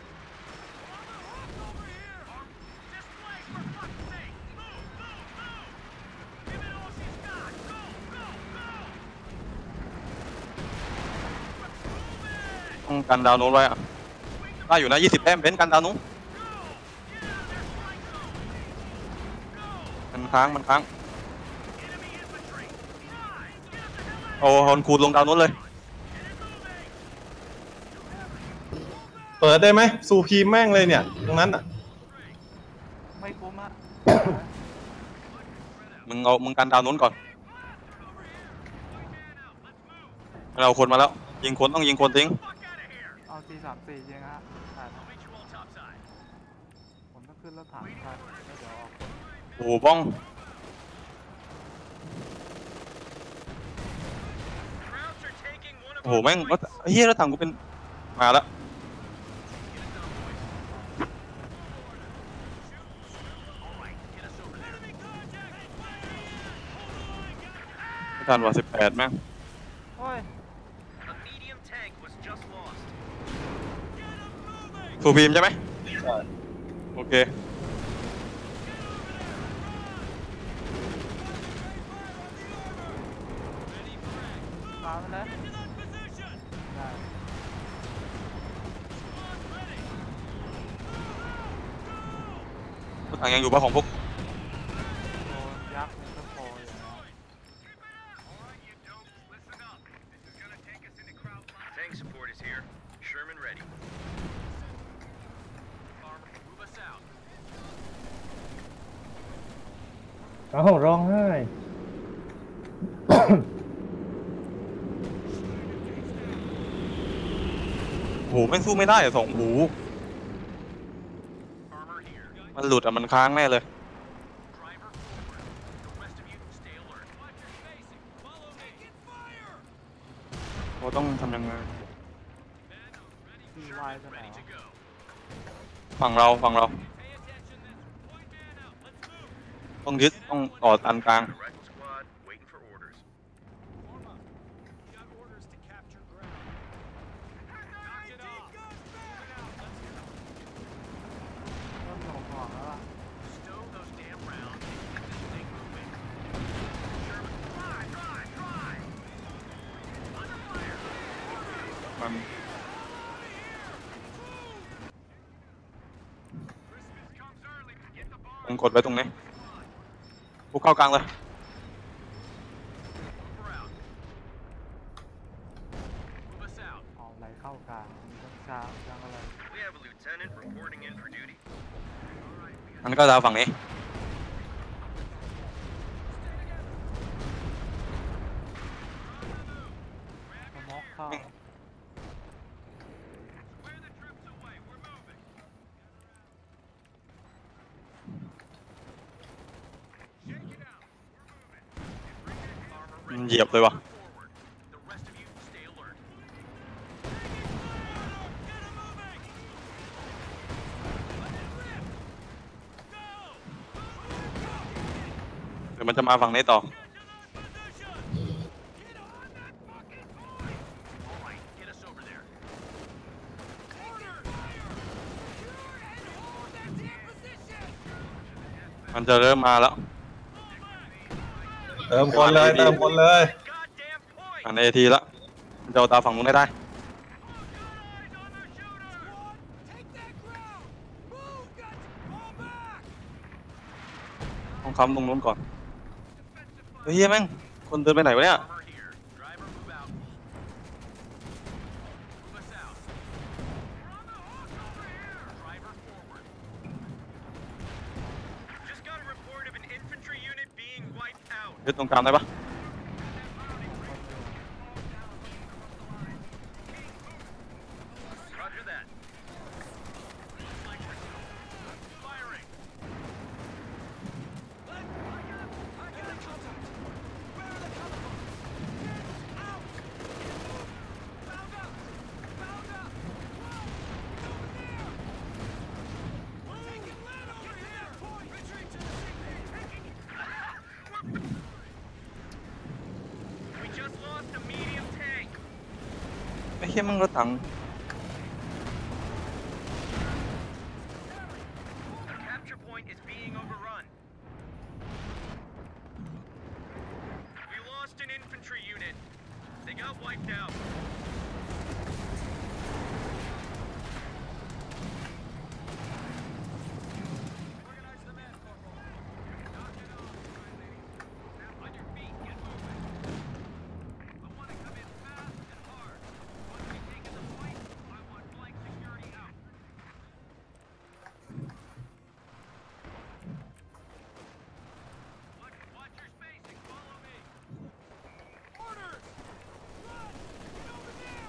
ต้องกันดาวนู้นไว้อะได้อยู่นะยี่สิบแต้มเป็นกันดาวนู้นมันค้างมันค้างโอ้ฮอนคูดลงดาวนู้นเลยเปิดได้ไหมซูพีแม่งเลยเนี่ยตรงนั้นอ่ะไม่คุ้มอะมึงเอามึงกันดาวนู้นก่อนเราคนมาแล้วยิงคนต้องยิงคนทิ้งเอาทีสามสี่ยิงฮะแต่ผมต้องขึ้นรถถังครับแล้วเดี๋ยวออกคนโอ้โหบ้อง Krauts are taking one of โอ้โหแม่งรถเฮียรถถังกูเป็นมาแล้วไม่ทันว่ะสิบแปดแม่งโอ้ย A medium tank was just lost. ฟูลบีมใช่ไหมโอเคมันนะ Get to that position. ได้ Squad ready. รถถังยังอยู่ปะของพวกโดนยักษ์มันก็โผล่อยู่นะ All right, you dopes, listen up. This is gonna take us into crowd line. Tank support is here. Sherman ready. Farmer, move us out. เอาร้องไห้โหแม่งสู้ไม่ได้อะสองหู Armor here. มันหลุดอะมันค้างแน่เลย Driver forward. The rest of you stay alert. Watch your spacing. Follow me. Taking fire. เราต้องทำยังไง Men, ready. ที่ Sherman วายตัวไหน ready วะ to go. ฝั่งเราฝั่งเรา Pay attention this. Point man out. Let's move. ต้องยึดต้องต่ออันกลาง Direct squad, waiting for orders. Form up. Got orders to capture ground. Knock it off. Moving out. Let's go. เริ่มหลงห่วงแล้วล่ะ Stow those damn rounds and get this thing moving. Sherman, drive, drive, drive. Under fire. มัน Christmas comes early. Get the bar. ต้องกดไว้ตรงนี้พวกเข้ากลางเลย Over out. Move us out. เอาอะไรเข้ากลางมีต้นช้ายังอะไร We have a lieutenant reporting in for duty. อันก็ดาวฝั่งนี้สมอกเข้า Square the troops away. We're moving. Shake it out. We're moving. Armor มัน ready. เหยียบเลยว่ะ Forward. The rest of you stay alert. Get 'em moving. Let it rip. Go. เดี๋ยวมันจะมาฝั่งนี้ต่อ Get to that position. Get on that fucking point. All right, get us over there. Order. Fire. Secure and hold that damn position. มันจะเริ่มมาแล้วเติมคนเลยเติมคนเลย Goddamn point. อันเอทีแล้วมันจะเอาดาวฝั่งนู้นได้ได้ Eyes on the shooter. Squad, take that ground. Move, guys. Fall back. ต้องค้ำตรงนู้นก่อนเฮ้ยแม่งคนเดินไปไหนวะเนี่ย Armor here. Driver, move out. Move us out. We're on the hook over here. Driver, forward. Just got a report of an infantry unit being wiped out. ยึดตรงกลางได้ปะ Roger that. Firing. I got, I got contact. Where are they coming from? Get out. Found up. Found up. Whoa. Over there. We're taking land over here. Point. Retreat to the sick. We just lost a medium tank. ไอ้เหี้ยแม่งรถถัง The capture point is being overrun. We lost an infantry unit. They got wiped out. Organize the men, Corporal. Knock it off, my lady. On your feet, get moving. I want to come in fast and hard. Once we take the point, I want flank security out. Watch, watch your spacing. Follow me. Orders! Run! Get over there!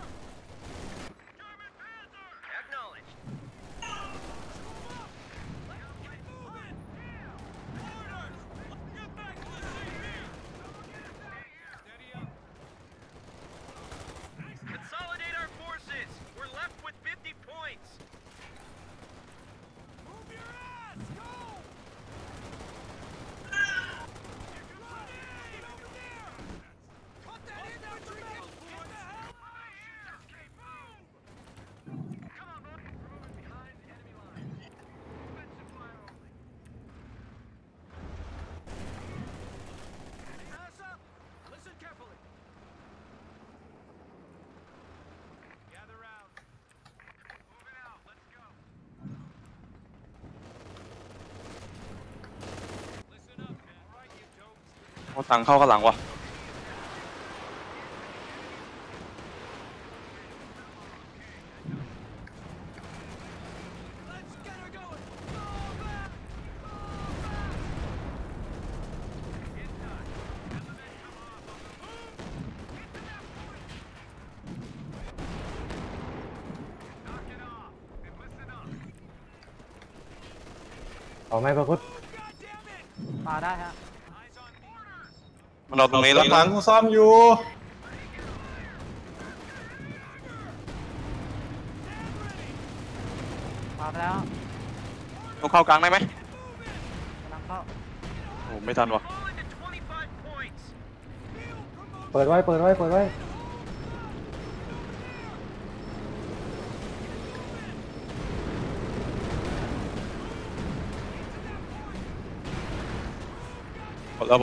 เอาตังเข้าข้างหลังวะเอาไหมพระพุทธมาได้ฮะมันเอาตรงนี้แล้วหลังกูซ่อมอยู่มาแล้วต้องเข้ากลางได้ไหมกำลังเข้าโอ้ไม่ทันวะ Falling to twenty-five points. เปิดไว้เปิดไว้เปิดไว้หมดแล้วผม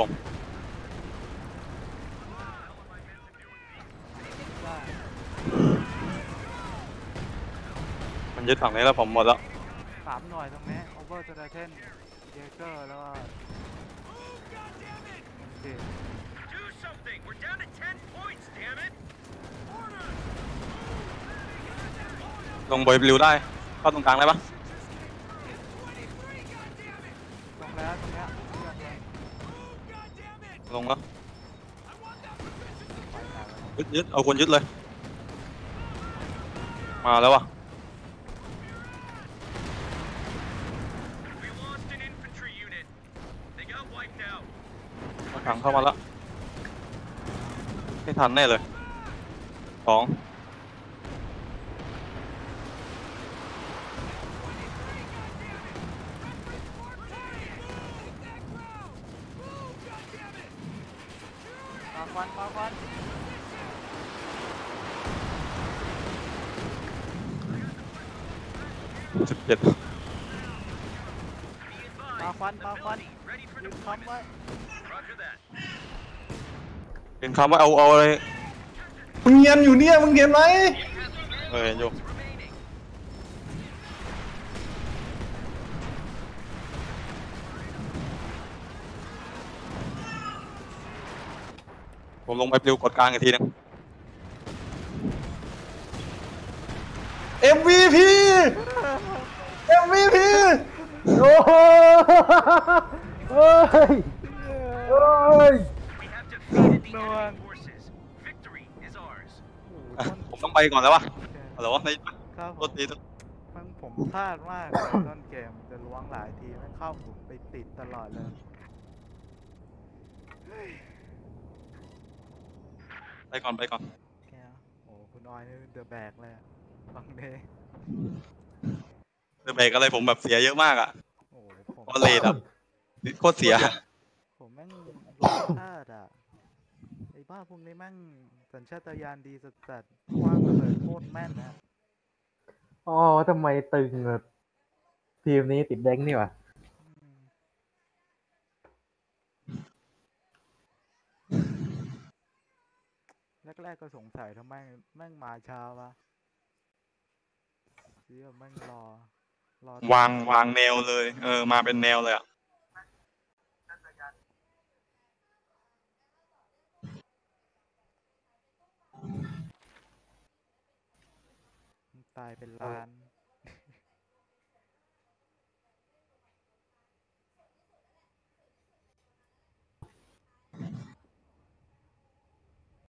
ได้มันยึดฝั่งนี้แล้วผมหมดแล้วสามหน่วยตรงนี้โอเวอร์เจเนเทนเยเกอร์แล้วก็โอเค Do something. We're down to ten points. Damn it. ลงบอยบลิวได้เข้าตรงกลางได้ปะตรงแล้วตรงเนี้ยเพื่อนเลยลงแล้วไปไหนแล้วยึดยึดเอาคนยึดเลย มาแล้ววะ We lost an infantry unit. They got wiped out. มาถังเข้ามาแล้วไม่ทันแน่เลยสองปาควันปาควันสิบเจ็ด Be ปา advised. ควัน The ปาควัน building ready for ยืน deployment. คำไว้ Roger that. เป็นคำว่าเอาเอาอะไรมึงเงียนอยู่เนี่ยมึงเห็นไหมเออเห็นอยู่ Remaining. ผมลงไปปลิวกดกลางอีกทีหนึงเอ็ม วี พี เอ็ม วี พีโอ้โหเฮ้ยเฮ้ย We have defeated the enemy forces. Victory is ours. อ่ะผมต้องไปก่อนแล้ววะโอเคฮัลโหลในครับผรมถตีต้นมันผมพลาดมากเลยต้นเกมจะล้วงหลายทีมันเข้าผมไปติดตลอดเลยไปก่อนไปก่อนแกโอ้คุณออยนี่เดอะแบกเลยอะฟังเด้เดอะเบรกอะไรผมแบบเสียเยอะมากอ่ะโอ้ผมเพราะเลดอ่ะโคตรเสียผมแม่งรู้พลาดอ่ะไอ้บ้าพวกนี้แม่งสัญชาตญาณดีสัสๆคว้างระเบิดโคตรแม่นนะอ๋อทำไมตึงอะทีมนี้ติดแดงนี่วะอืมแรกๆก็สงสัยทำไมแม่งมาช้าวะเดี๋ยวแม่งรอรอวางวางแนวเลย เออมาเป็นแนวเลยอ่ะตายเป็นล้าน